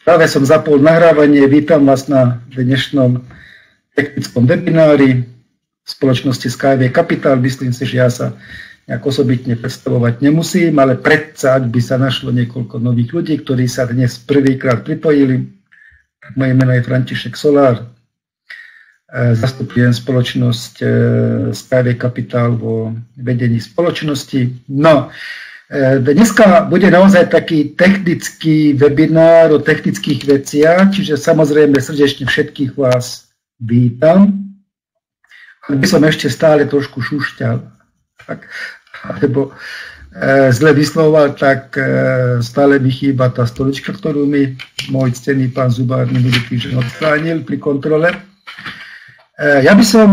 Práve som zapol nahrávanie, vítam vás na dnešnom technickom webinári spoločnosti Skyway Capital. Myslím si, že ja sa nejak osobitne predstavovať nemusím, ale predsa, ak by sa našlo niekoľko nových ľudí, ktorí sa dnes prvýkrát pripojili, moje meno je František Solár, zastupujem spoločnosť Skyway Capital vo vedení spoločnosti. No, dneska bude naozaj taký technický webinár o technických veciach, čiže samozrejme srdečne všetkých vás vítam. Ale by som ešte stále trošku šušťal, alebo zle vyslovoval, tak stále mi chýba tá stolička, ktorú mi môj ctený pán Zubár minulý týždeň odstránil pri kontrole. Ja by som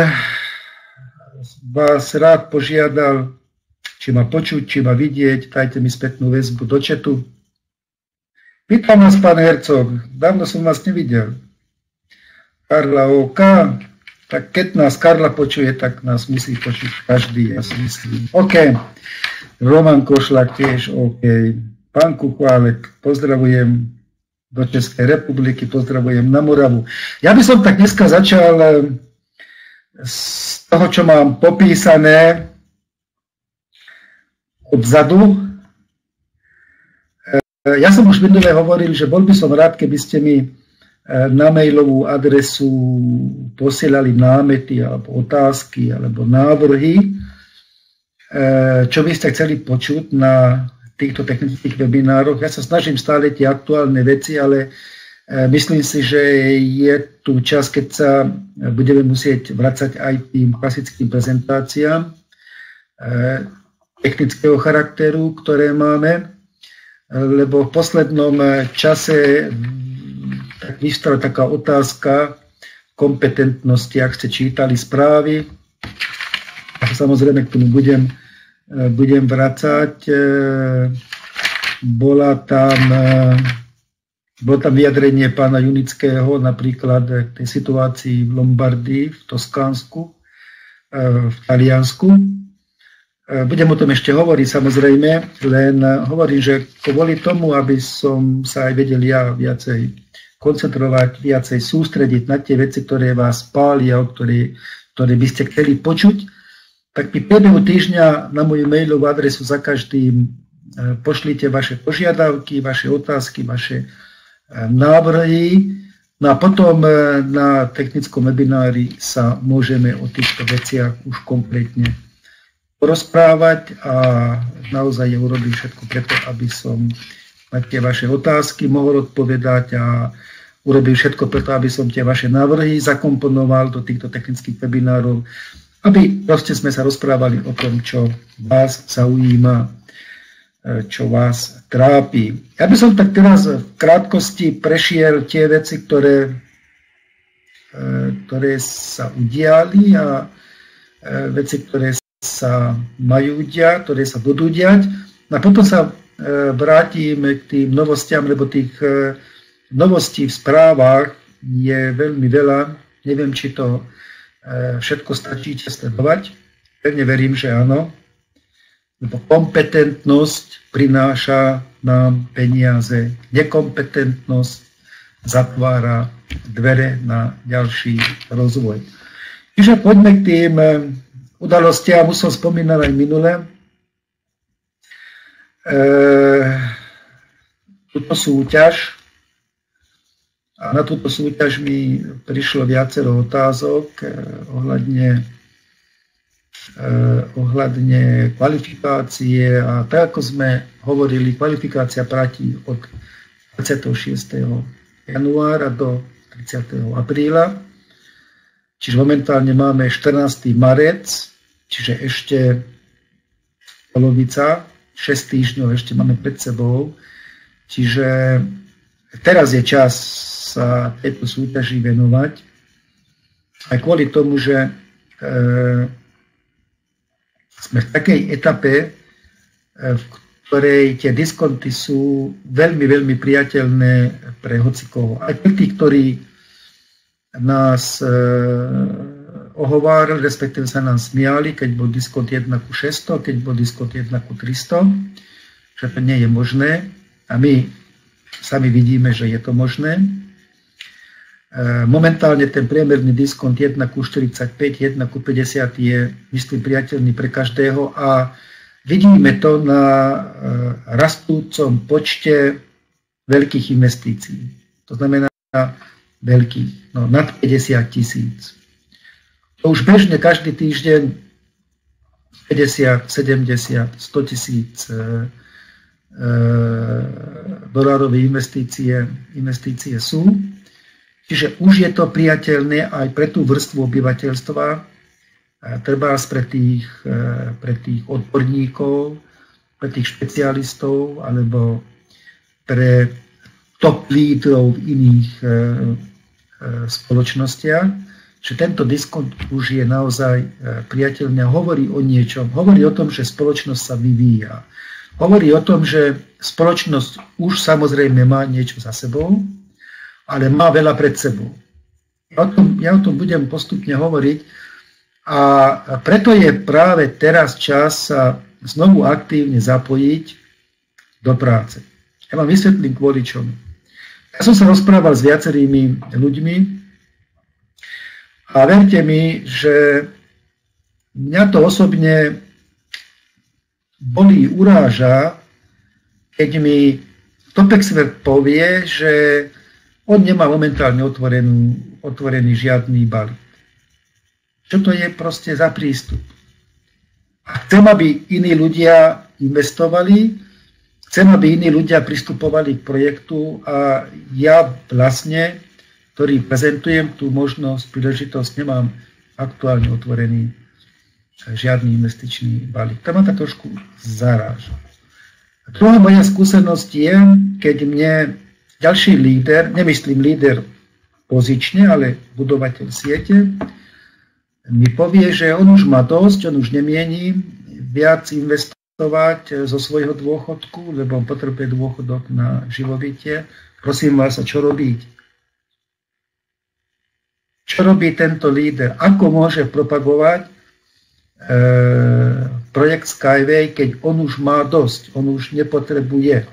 vás rád požiadal, či ma počuť, či ma vidieť, dajte mi spätnú väzbu do chatu. Vítam vás, pán Hercog, dávno som vás nevidel. Karla OK, tak keď nás Karla počuje, tak nás musí počuť každý, ja si myslím. OK, Roman Košlak tiež OK, pán Kuchválek, pozdravujem do Českej republiky, pozdravujem na Moravu. Ja by som tak dneska začal z toho, čo mám popísané odzadu. Ja som už minule hovoril, že bol by som rád, keby ste mi na mailovú adresu posielali námety alebo otázky alebo návrhy, čo by ste chceli počuť na týchto technických webinároch. Ja sa snažím stále tie aktuálne veci, ale myslím si, že je tu čas, keď sa budeme musieť vracať aj tým klasickým prezentáciám technického charakteru, ktoré máme, lebo v poslednom čase tak vystala taká otázka kompetentnosti, ak ste čítali správy. A samozrejme k tomu budem vracať. Bolo tam vyjadrenie pána Junického napríklad k tej situácii v Lombardii, v Toskánsku, v Taliansku. Budem o tom ešte hovoriť, samozrejme, len hovorím, že kvôli tomu, aby som sa aj vedel ja viacej koncentrovať, viacej sústrediť na tie veci, ktoré vás pália, ktoré by ste chceli počuť, tak pri priebehu týždňa na moju mailovú adresu za každým pošlite vaše požiadavky, vaše otázky, vaše návrhy. No a potom na technickom webinári sa môžeme o týchto veciach už kompletne rozprávať a naozaj urobím všetko preto, aby som na tie vaše otázky mohol odpovedať a urobím všetko preto, aby som tie vaše návrhy zakomponoval do týchto technických webinárov, aby proste sme sa rozprávali o tom, čo vás zaujíma, čo vás trápi. Ja by som tak teraz v krátkosti prešiel tie veci, ktoré sa udiali a veci, ktoré sa majú diať, ktoré sa budú diať. A potom sa vrátim k tým novostiam, lebo tých novostí v správach je veľmi veľa. Neviem, či to všetko stačíte sledovať. Pevne verím, že áno. Lebo kompetentnosť prináša nám peniaze. Nekompetentnosť zatvára dvere na ďalší rozvoj. Čiže poďme k tým udalostiam, už som spomínal aj minule. Túto súťaž, a na túto súťaž mi prišlo viacero otázok ohľadne kvalifikácie a tak, ako sme hovorili, kvalifikácia platí od 26. januára do 30. apríla. Čiže momentálne máme 14. marec, čiže ešte polovica, 6 týždňov ešte máme pred sebou. Čiže teraz je čas sa tejto súťaži venovať. Aj kvôli tomu, že sme v takej etape, v ktorej tie diskonty sú veľmi, veľmi priateľné pre hocikoho. Aj pre tých, ktorí nás ohovárali, respektíve sa nám smiali, keď bol diskont 1:600, keď bol diskont 1:300, že to nie je možné. A my Sami vidíme, že je to možné. Momentálne ten priemerný diskont 1:45, 1:50 je, myslím, priateľný pre každého a vidíme to na rastúcom počte veľkých investícií. To znamená veľkých, nad 50 000. To už bežne každý týždeň 50, 70, 100 000 dolárové investície sú. Čiže už je to priateľné aj pre tú vrstvu obyvateľstva, treba pre tých odborníkov, pre tých špecialistov alebo pre top lídrov v iných spoločnostiach, že tento diskont už je naozaj priateľný a hovorí o niečom. Hovorí o tom, že spoločnosť sa vyvíja. Hovorí o tom, že spoločnosť už samozrejme má niečo za sebou, ale má veľa pred sebou. Ja o tom budem postupne hovoriť a preto je práve teraz čas sa znovu aktívne zapojiť do práce. Ja vám vysvetlím kvôli čomu. Ja som sa rozprával s viacerými ľuďmi a verte mi, že mňa to osobne bolí, uráža, keď mi top expert povie, že on nemá momentálne otvorený žiadny balík. Čo to je proste za prístup? A chcem, aby iní ľudia investovali, chcem, aby iní ľudia pristupovali k projektu a ja vlastne, ktorý prezentujem tú možnosť, príležitosť, nemám aktuálne otvorený žiadny investičný balík. To ma tak trošku zaráža. A druhá moja skúsenosť je, keď mne ďalší líder, nemyslím líder pozične, ale budovateľ siete, mi povie, že on už má dosť, on už nemieni viac investovať zo svojho dôchodku, lebo on potrebuje dôchodok na živobytie. Prosím vás, a čo robiť? Čo robí tento líder? Ako môže propagovať projekt Skyway, keď on už má dosť, on už nepotrebuje?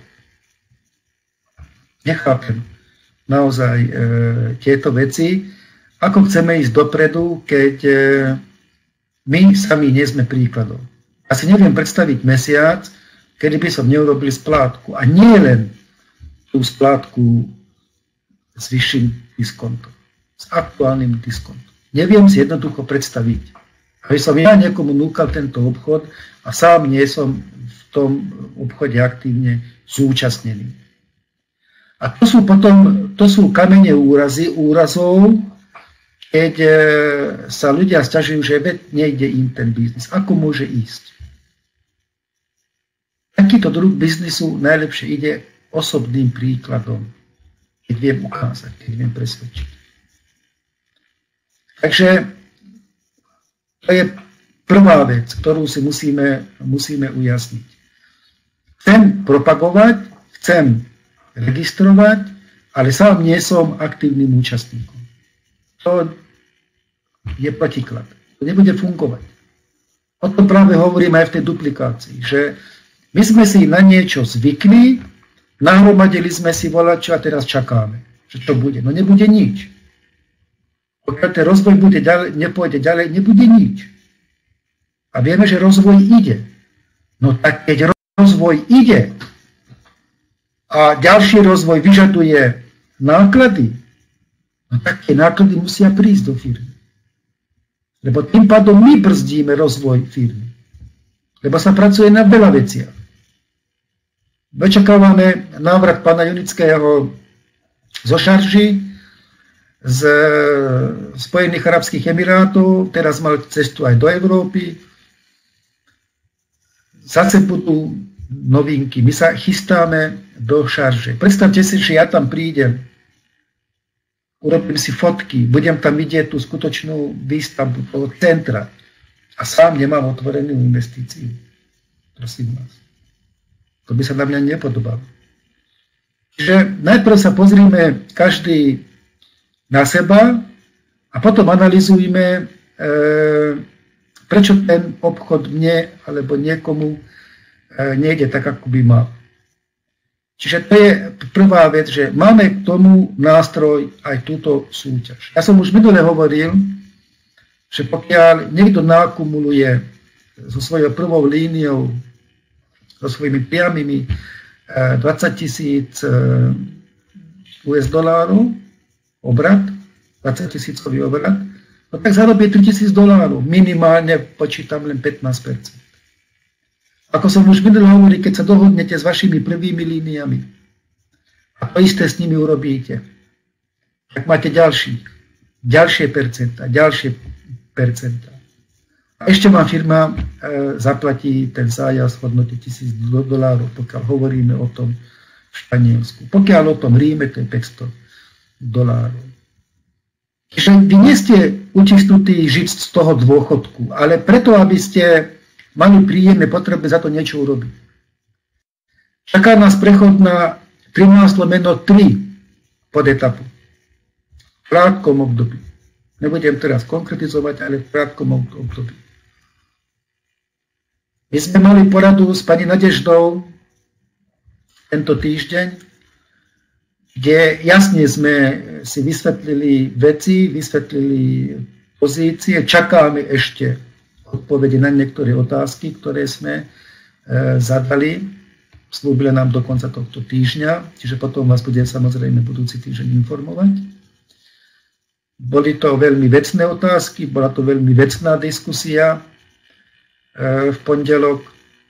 Nechápem naozaj tieto veci. Ako chceme ísť dopredu, keď my sami nie sme príkladom. Ja si neviem predstaviť mesiac, kedy by som neurobil splátku. A nie len tú splátku s vyšším diskontom, s aktuálnym diskontom. Neviem si jednoducho predstaviť, aby som ja niekomu núkal tento obchod a sám nie som v tom obchode aktívne zúčastnený. A to sú kamene úrazov, keď sa ľudia sťažujú, že nejde im ten biznis. Ako môže ísť? Takýto druh biznisu najlepšie ide osobným príkladom, keď viem ukázať, keď viem presvedčiť. Takže to je prvá vec, ktorú si musíme ujasniť. Chcem propagovať, chcem registrovať, ale sám nie som aktívnym účastníkom. To je protiklad. To nebude fungovať. O tom práve hovorím aj v tej duplikácii, že my sme si na niečo zvykli, nahromadili sme si volačo a teraz čakáme, že čo bude. No nebude nič. Pokiaľ ten rozvoj nepôjde ďalej, nebude nič. A vieme, že rozvoj ide. No tak keď rozvoj ide, a ďalší rozvoj vyžaduje náklady, no tak tie náklady musia prísť do firmy. Lebo tým pádom my brzdíme rozvoj firmy. Lebo sa pracuje na veľa veciach. Očakávame návrat pána Junického zo šarží z Spojených arabských emirátov, teraz mal cestu aj do Európy. Zase budú novinky. My sa chystáme do šarže. Predstavte si, že ja tam prídem, urobím si fotky, budem tam vidieť tú skutočnú výstavbu toho centra a sám nemám otvorenú investíciu. Prosím vás. To by sa na mňa nepodobalo. Čiže najprv sa pozrime každý na seba a potom analyzujme, prečo ten obchod mne alebo niekomu nejde tak, ako by mal. Čiže to je prvá vec, že máme k tomu nástroj aj túto súťaž. Ja som už minule hovoril, že pokiaľ niekto nakumuluje so svojou prvou líniou, so svojimi priamými 20 000 US dolárov obrat, 20 000 obrat, no tak zarobí $3 000. Minimálne počítam len 15%. Ako som už minul hovoril, keď sa dohodnete s vašimi prvými líniami a to isté s nimi urobíte, tak máte ďalšie percentá. A ešte vám firma zaplatí ten zájazd v hodnote $1000, pokiaľ hovoríme o tom v Španielsku. Pokiaľ o tom Ríme, to je $500. Čiže vy nie ste utisnutí žiť z toho dôchodku, ale preto, aby ste mali príjem, je potrebné za to niečo urobiť. Čaká nás prechod na 13/3 pod etapu. V krátkom období. Nebudem teraz konkretizovať, ale v krátkom období. My sme mali poradu s pani Nadeždou tento týždeň, kde jasne sme si vysvetlili veci, vysvetlili pozície, čakáme ešte odpovede na niektoré otázky, ktoré sme zadali. Slúbili nám do konca tohto týždňa, čiže potom vás budem samozrejme budúci týždeň informovať. Boli to veľmi vecné otázky, bola to veľmi vecná diskusia v pondelok.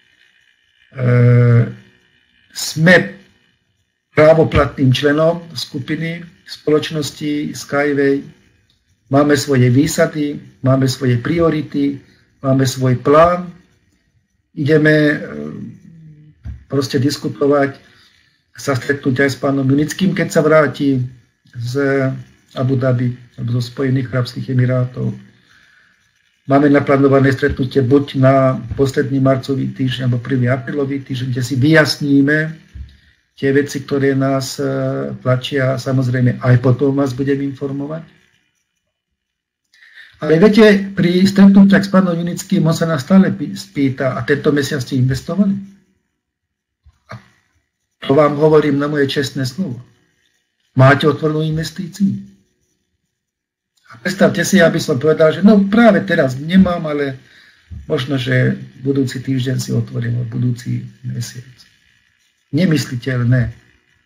Sme právoplatným členom skupiny spoločnosti Skyway. Máme svoje výsady, máme svoje priority, máme svoj plán, ideme proste diskutovať, sa stretnúť aj s pánom Junickým, keď sa vráti z Abu Dhabi alebo zo Spojených arabských emirátov. Máme naplánované stretnutie buď na posledný marcový týždeň alebo 1. aprílový týždeň, kde si vyjasníme tie veci, ktoré nás tlačia. Samozrejme aj potom vás budem informovať. Ale viete, pri stretnutiach s pánom Junickým on sa nás stále spýta, a tento mesiac ste investovali? A to vám hovorím na moje čestné slovo. Máte otvorenú investíciu? A predstavte si, aby som povedal, že no práve teraz nemám, ale možno, že budúci týždeň si otvorím, budúci mesiac. Nemysliteľné.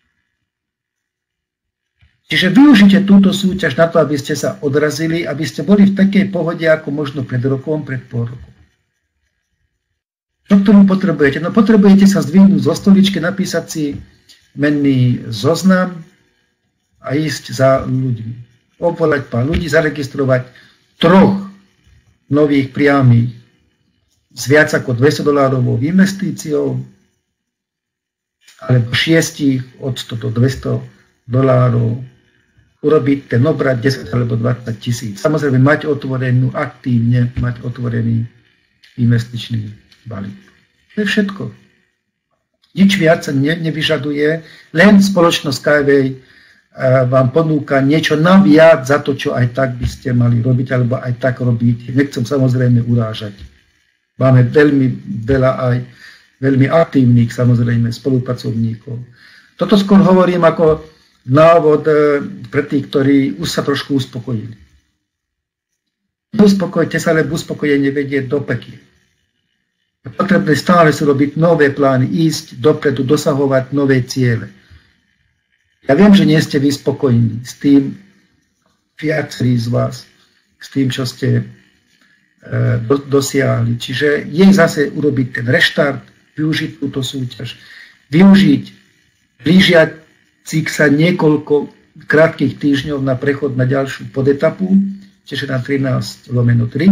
Čiže využite túto súťaž na to, aby ste sa odrazili, aby ste boli v takej pohode, ako možno pred rokom, pred pol rokom. Čo k tomu potrebujete? No potrebujete sa zdvihnúť zo stoličky, napísať si menný zoznam a ísť za ľuďmi. Obvolať pár ľudí, zaregistrovať 3 nových priamých s viac ako $200 investíciou alebo 6 od 100 do $200, urobiť ten obrad 10 alebo 20 000. Samozrejme mať aktívne mať otvorený investičný balík. To je všetko. Nič viac sa nevyžaduje, len spoločnosť Skyway vám ponúka niečo naviac za to, čo aj tak by ste mali robiť, alebo aj tak robíte. Nechcem samozrejme urážať. Máme veľmi veľa aj veľmi aktívnych samozrejme spolupracovníkov. Toto skôr hovorím ako návod pre tých, ktorí už sa trošku uspokojili. Uspokojte sa, lebo uspokojenie vedie do peky. Je potrebné stále si robiť nové plány, ísť dopredu, dosahovať nové ciele. Ja viem, že nie ste vy spokojní s tým, viacerí z vás, s tým, čo ste dosiahli. Čiže je zase urobiť ten reštart, využiť túto súťaž, využiť blížiacich sa niekoľko krátkych týždňov na prechod na ďalšiu podetapu, čiže na 13/3.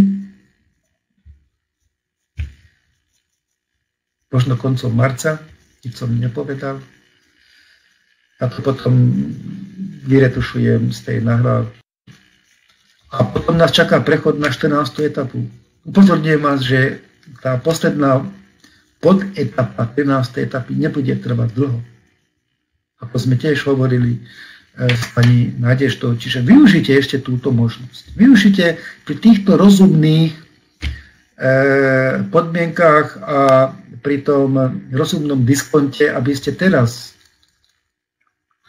Možno koncom marca, keď som nepovedal. A to potom vyretušujem z tej nahrávky. A potom nás čaká prechod na 14. etapu. Upozorňujem vás, že tá posledná podetapa 13. etapy nebude trvať dlho. Ako sme tiež hovorili s pani Nadeždou. Čiže využite ešte túto možnosť. Využite pri týchto rozumných podmienkách a pri tom rozumnom diskonte, aby ste teraz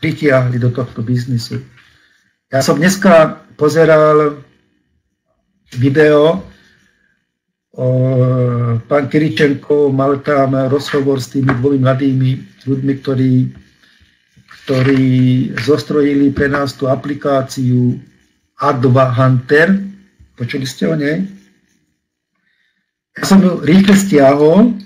pritiahli do tohto biznisu. Ja som dneska pozeral video, pán Kiričenko mal tam rozhovor s tými dvomi mladými ľuďmi, ktorí zostrojili pre nás tú aplikáciu A2 Hunter. Počuli ste o nej? Ja som ju rýchle stiahol.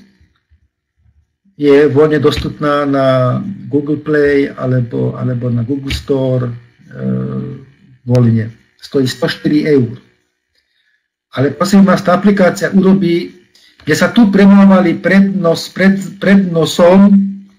Je voľne dostupná na Google Play alebo na Google Store voľne. Stojí 104 €. Ale prosím vás, tá aplikácia urobí, kde sa tu premávali pred nosom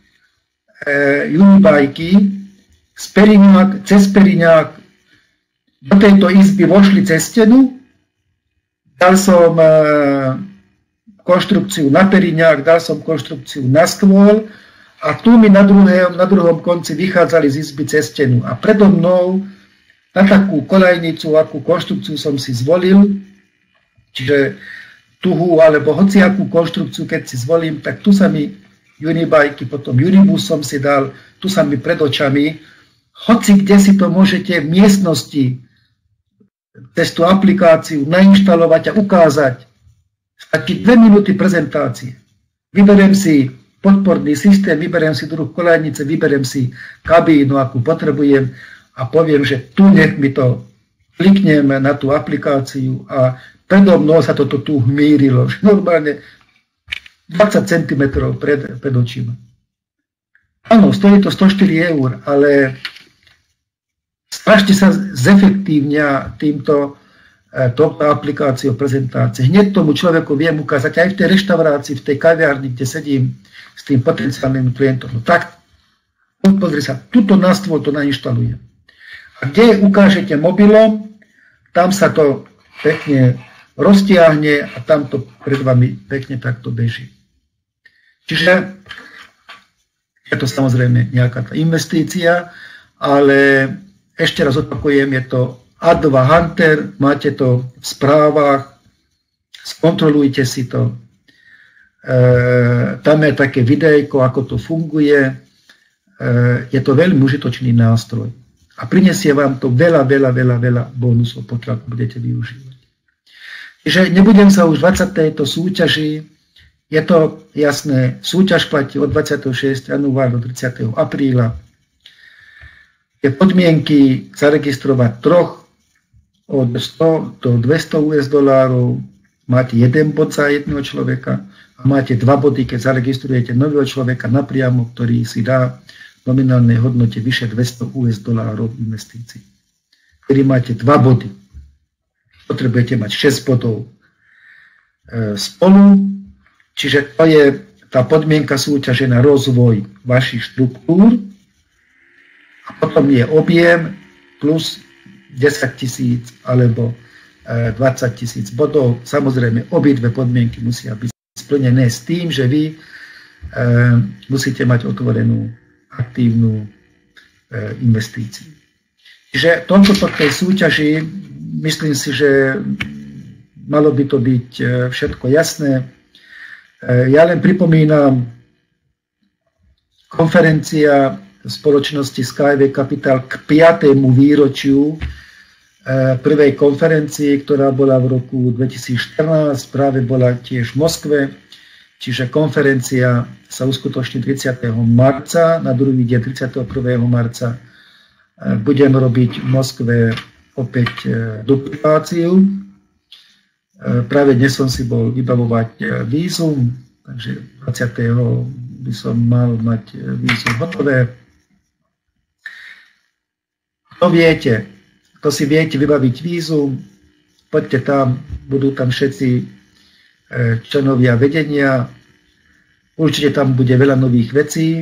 Unibajky cez Periňák do tejto izby vošli cez stenu. Dal som konštrukciu na Periňák, dal som konštrukciu na stôl a tu mi na druhom konci vychádzali z izby cez stenu. A predo mnou na takú koľajnicu, akú konštrukciu som si zvolil, čiže tuhú alebo hociakú konštrukciu, keď si zvolím, tak tu sa mi Unibajky, potom Unibus som si dal, tu sa mi pred očami. Hoci kde si to môžete v miestnosti cez tú aplikáciu nainštalovať a ukázať. Stačí 2 minúty prezentácie. Vyberiem si podporný systém, vyberiem si druh koľajnice, vyberiem si kabínu, akú potrebujem a poviem, že tu nech mi to kliknem na tú aplikáciu a predo mnou sa toto tu hmírilo. Normálne 20 cm pred očima. Áno, stojí to 104 €, ale strašne sa zefektívňa touto aplikáciou prezentácie. Hneď tomu človeku viem ukázať aj v tej reštaurácii, v tej kaviarni, kde sedím s tým potenciálnym klientom. No tak, pozri sa, tuto na stôl to nainštalujem. A kde ukážete mobilom, tam sa to pekne roztiahne a tam to pred vami pekne takto beží. Čiže je to samozrejme nejaká tá investícia, ale ešte raz opakujem, je to A2 Hunter, máte to v správach, skontrolujte si to. Tam je také videjko, ako to funguje. Je to veľmi užitočný nástroj. A prinesie vám to veľa bonusov, pokiaľ budete využívať. Čiže nebudem sa už 20. tejto súťaži. Je to jasné, súťaž platí od 26. januára do 30. apríla. Je podmienky zaregistrovať 3 od 100 do 200 $. Máte 1 bod za jedného človeka a máte 2 body, keď zaregistrujete nového človeka napriamo, ktorý si dá v nominálnej hodnote vyše 200 $, investícií. Ktorý máte 2 body. Potrebujete mať 6 bodov spolu, čiže to je tá podmienka súťaže na rozvoj vašich štruktúr a potom je objem plus 10 000 alebo 20 000 bodov. Samozrejme, obidve podmienky musia byť splnené s tým, že vy musíte mať otvorenú aktívnu investíciu. Čiže toľko tej súťaži, myslím si, že malo by to byť všetko jasné. Ja len pripomínam, konferencia spoločnosti Skyway Capital k 5. výročiu prvej konferencii, ktorá bola v roku 2014, práve bola tiež v Moskve, čiže konferencia sa uskutoční 30. marca, na druhý deň 31. marca budem robiť v Moskve opäť duplikáciu. Práve dnes som si bol vybavovať vízum, takže 20. by som mal mať vízum hotové. Kto si viete vybaviť vízum, poďte tam, budú tam všetci členovia vedenia. Určite tam bude veľa nových vecí.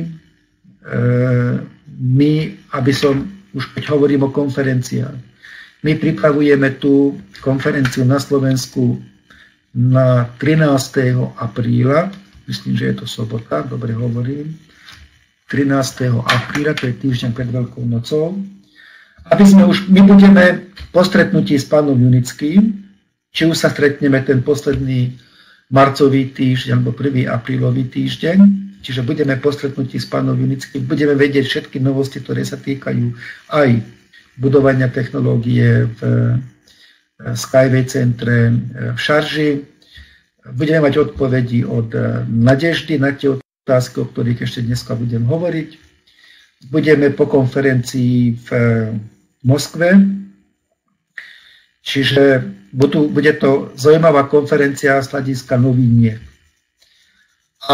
My, aby som, už keď hovorím o konferenciách, my pripravujeme tú konferenciu na Slovensku na 13. apríla, myslím, že je to sobota, dobre hovorím, 13. apríla, to je týždeň pred Veľkou nocou. My budeme po stretnutí s pánom Junickým, či už sa stretneme ten posledný marcový týždeň alebo 1. aprílový týždeň, čiže budeme po stretnutí s pánom Junickým, budeme vedieť všetky novosti, ktoré sa týkajú aj budovania technológie v Skyway centre v Šarži. Budeme mať odpovedi od Nadeždy na tie otázky, o ktorých ešte dneska budem hovoriť. Budeme po konferencii v Moskve, čiže bude to zaujímavá konferencia z hľadiska novín. A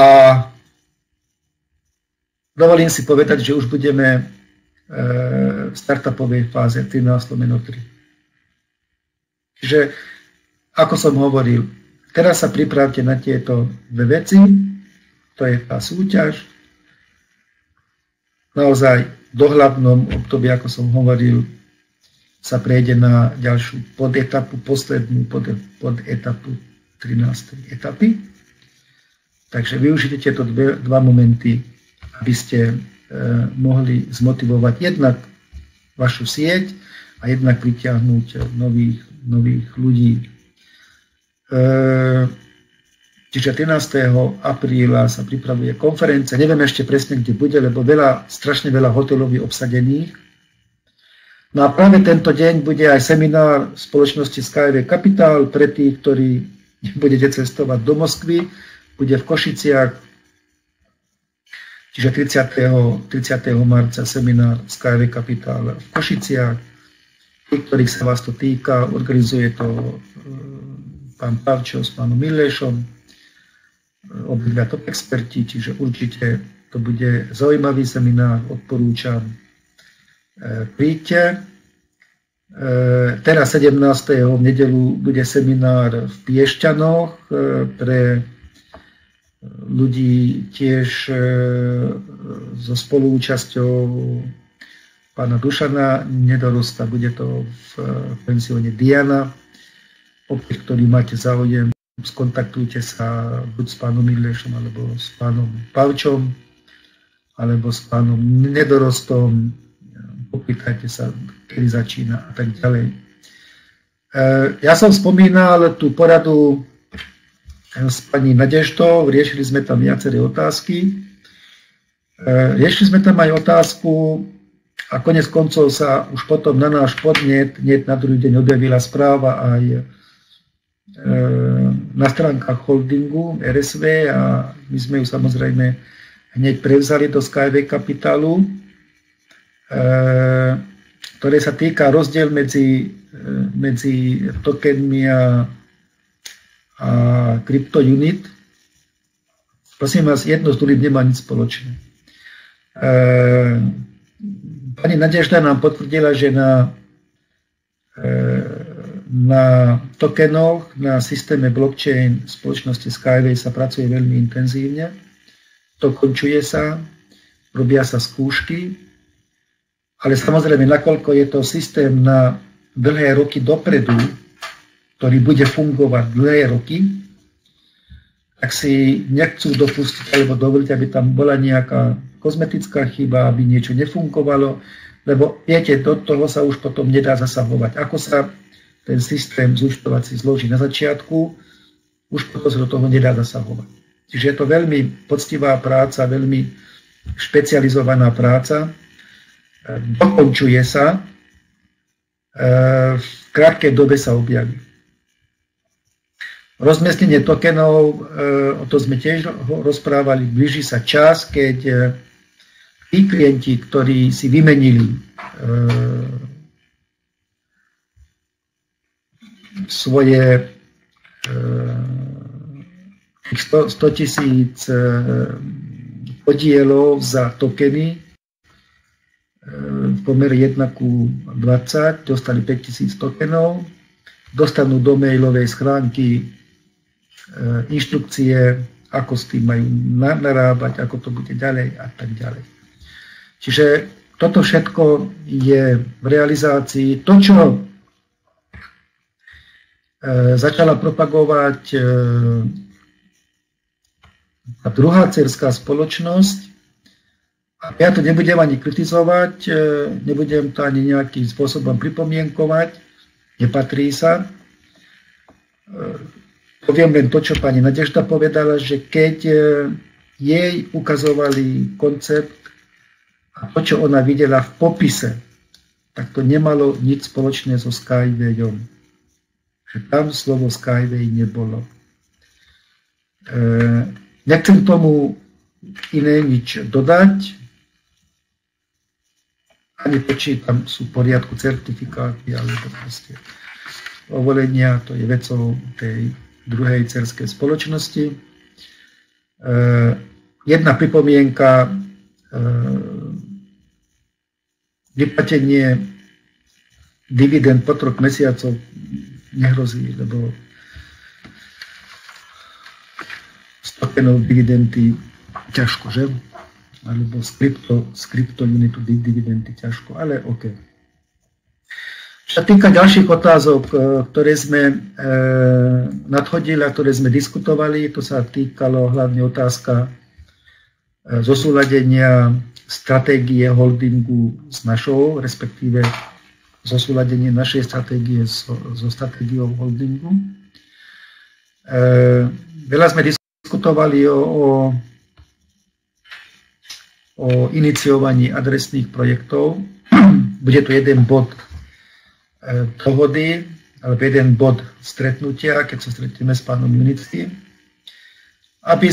dovolím si povedať, že už budeme v startupovej fáze 13/3. Čiže, ako som hovoril, teraz sa pripravte na tieto dve veci, to je tá súťaž. Naozaj v dohľadnom období, ako som hovoril, sa prejde na ďalšiu podetapu, poslednú podetapu 13. etapy. Takže využite tieto dva momenty, aby ste mohli zmotivovať jednak vašu sieť a jednak pritiahnuť nových ľudí. Čiže 13. apríla sa pripravuje konferencia. Neviem ešte presne, kde bude, lebo strašne veľa hotelov je obsadených. No a práve tento deň bude aj seminár spoločnosti Skyway Capital pre tých, ktorí budete cestovať do Moskvy. Bude v Košiciach. Čiže 30. marca seminár Skyway Capital v Košiciach. Tí, ktorých sa vás to týka, organizuje to pán Pavčo s pánom Millešom, obidva top experti, čiže určite to bude zaujímavý seminár, odporúčam. Príďte. Teraz 17. v nedeľu bude seminár v Piešťanoch pre ľudí tiež so spoluúčasťou pána Dušana Nedorosta, bude to v penzióne Diana. Opäť, ktorý máte záujem, skontaktujte sa buď s pánom Millešom, alebo s pánom Pavčom, alebo s pánom Nedorostom. Popýtajte sa, kedy začína a tak ďalej. Ja som spomínal tú poradu s pani Nadeždou, riešili sme tam viaceré otázky. Riešili sme tam aj otázku, a konec koncov sa už potom na náš podnet na druhý deň objavila správa aj na stránkach holdingu RSV a my sme ju samozrejme hneď prevzali do Skyway Capitalu, ktoré sa týka rozdiel medzi tokenmi a CryptoUnit. Prosím vás, jedno s druhým nemá nič spoločné. Pani Nadežda nám potvrdila, že na tokenoch, na systéme blockchain spoločnosti Skyway sa pracuje veľmi intenzívne. Dokončuje sa, robia sa skúšky, ale samozrejme, nakoľko je to systém na dlhé roky dopredu, ktorý bude fungovať dlhé roky, tak si nechcú dopustiť alebo dovoliť, aby tam bola nejaká kozmetická chyba, aby niečo nefungovalo, lebo viete, do toho sa už potom nedá zasahovať. Ako sa ten systém zúčtovací zloží na začiatku, už potom sa do toho nedá zasahovať. Čiže je to veľmi poctivá práca, veľmi špecializovaná práca. Dokončuje sa, v krátkej dobe sa objaví. Rozmiestnenie tokenov, o to sme tiež rozprávali, blíži sa čas, keď tí klienti, ktorí si vymenili svoje 100 000 podielov za tokeny v pomere 1:20, dostali 5000 tokenov, dostanú do mailovej schránky inštrukcie, ako s tým majú narábať, ako to bude ďalej a tak ďalej. Čiže toto všetko je v realizácii. To, čo začala propagovať tá druhá dcerská spoločnosť, a ja to nebudem ani kritizovať, nebudem to ani nejakým spôsobom pripomienkovať, nepatrí sa. Poviem len to, čo pani Nadežda povedala, že keď jej ukazovali koncept a to, čo ona videla v popise, tak to nemalo nič spoločné so Skywayom. Že tam slovo Skyway nebolo. Nechcem tomu iné nič dodať, ani či tam sú v poriadku certifikáty, alebo proste povolenia, to je vecou tej druhej dcerskej spoločnosti. Jedna pripomienka, vyplatenie dividend po 3 mesiacov nehrozí, lebo stopenov dividendy ťažko, že? Alebo z kryptounitu dividendy ťažko, ale OK. Čo sa týka ďalších otázok, ktoré sme nadhodili a ktoré sme diskutovali, to sa týkalo hlavne otázka zosúladenia stratégie holdingu s našou, respektíve zosúladenie našej stratégie so stratégiou holdingu. Veľa sme diskutovali o iniciovaní adresných projektov. Bude tu jeden bod dohody, alebo jeden bod stretnutia, keď sa stretneme s pánom Junickým, aby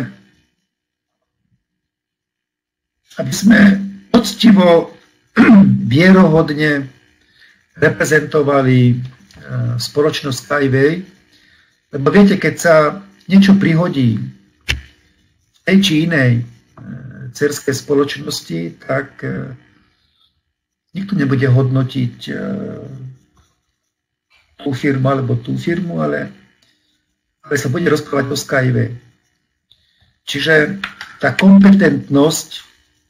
sme poctivo, vierohodne reprezentovali spoločnosť Skyway, lebo viete, keď sa niečo prihodí v tej či inej dcerskej spoločnosti, tak nikto nebude hodnotiť tú firmu alebo tú firmu, ale sa bude rozprávať o Skyway. Čiže tá kompetentnosť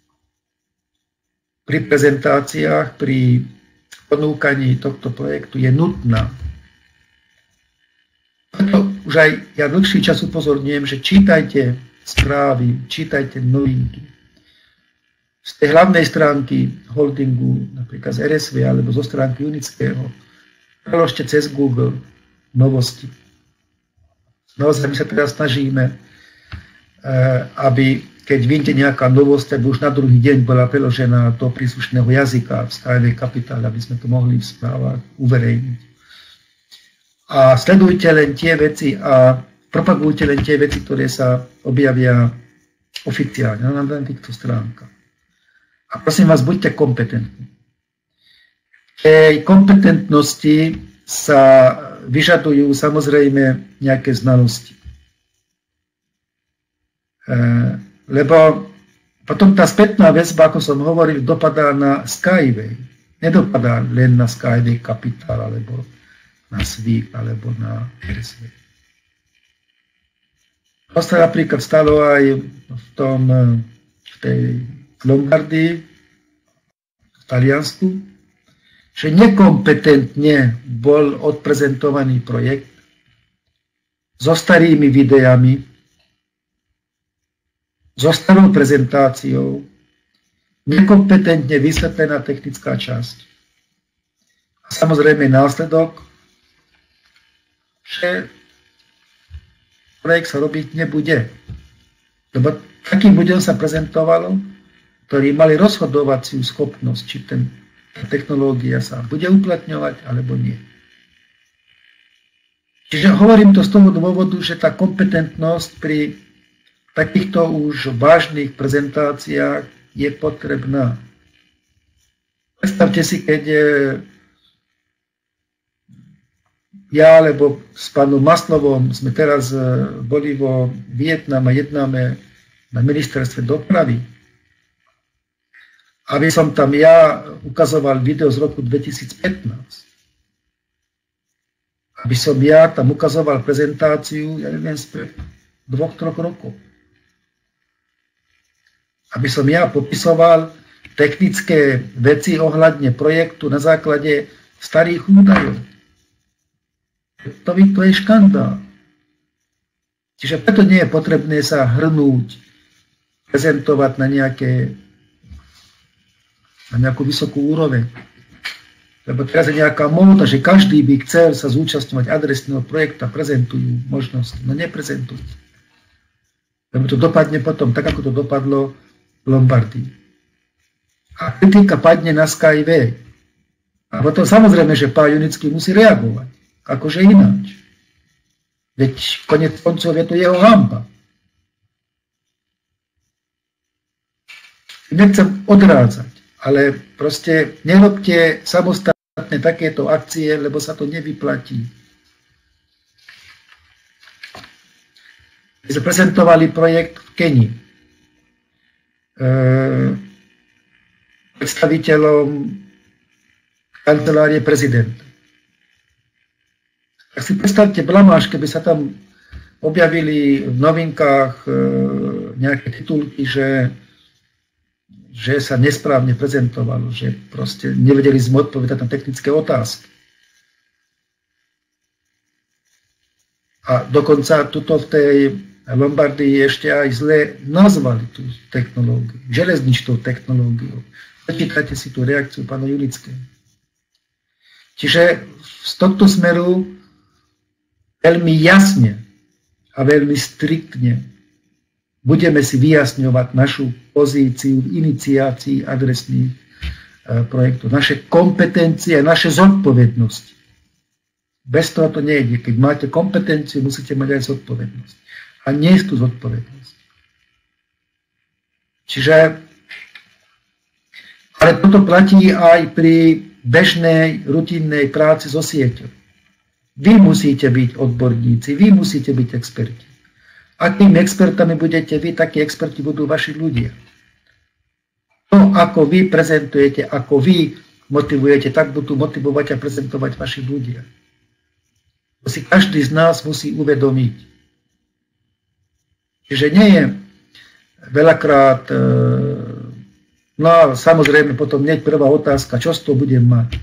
pri prezentáciách, pri ponúkaní tohto projektu je nutná. Preto už aj ja dlhší čas upozorňujem, že čítajte správy, čítajte novinky. Z tej hlavnej stránky holdingu, napríklad z RSV alebo zo stránky Junického, preložte cez Google novosti. Naozaj my sa teraz snažíme, aby keď vyjde nejaká novosť, aby už na druhý deň bola preložená do príslušného jazyka v Skyway Capital, aby sme to mohli v správach uverejniť. A sledujte len tie veci a propagujte len tie veci, ktoré sa objavia oficiálne na týchto stránkach. A prosím vás, buďte kompetentní. Tej kompetentnosti sa vyžadujú samozrejme nejaké znalosti. Lebo potom tá spätná väzba, ako som hovoril, dopadá na Skyway. Nedopadá len na Skyway Capital, alebo na SWIG, alebo na RSV. To sa napríklad stalo aj v tej Lombardii, v Taliansku, že nekompetentne bol odprezentovaný projekt so starými videami, so starou prezentáciou, nekompetentne vysvetlená technická časť. A samozrejme následok, že projekt sa robiť nebude. Lebo takým ľuďom sa prezentovalo, ktorí mali rozhodovaciu schopnosť, či tá technológia sa bude uplatňovať, alebo nie. Čiže hovorím to z toho dôvodu, že tá kompetentnosť pri takýchto už vážnych prezentáciách je potrebná. Predstavte si, keď ja alebo s pánom Maslovom sme teraz boli vo Vietname a jednáme na ministerstve dopravy. Aby som tam ja ukazoval video z roku 2015. Aby som ja tam ukazoval prezentáciu, ja neviem, spred 2-3 rokov. Aby som ja popisoval technické veci ohľadne projektu na základe starých údajov. To je škandál. Čiže preto nie je potrebné sa hrnúť, prezentovať na nejakú vysokú úroveň. Lebo teraz je nejaká móda, že každý by chcel sa zúčastňovať adresného projekta, prezentujú možnosti. No neprezentujú. Lebo to dopadne potom tak, ako to dopadlo v Lombardii. A kritika padne na Skyway. A potom samozrejme, že pán Junický musí reagovať. Akože ináč. Veď konec koncov je to jeho hanba. Nechcem odrádzať, ale proste nerobte samostatné takéto akcie, lebo sa to nevyplatí. My sme prezentovali projekt v Kenii. Predstaviteľom kancelárie prezidenta. Tak si predstavte blamáž, keby sa tam objavili v novinkách nejaké titulky, že sa nesprávne prezentovalo, že proste nevedeli sme odpovedať na technické otázky. A dokonca tuto v tej Lombardii ešte aj zle nazvali tú technológiu, železničnou technológiou. Prečítajte si tú reakciu pána Junického. Čiže z tohto smeru veľmi jasne a veľmi striktne budeme si vyjasňovať našu pozíciu v iniciácii adresných projektov, naše kompetencie a naše zodpovednosti. Bez toho to nejde. Keď máte kompetenciu, musíte mať aj zodpovednosť. A nie je tu zodpovednosť. Čiže, ale toto platí aj pri bežnej, rutinnej práci so sieťou. Vy musíte byť odborníci, vy musíte byť experti. Akými expertami budete vy, takí experti budú vaši ľudia. To, ako vy prezentujete, ako vy motivujete, tak budú motivovať a prezentovať vaši ľudia. To si každý z nás musí uvedomiť. Čiže nie je veľakrát, no a samozrejme potom hneď prvá otázka, čo z toho budem mať.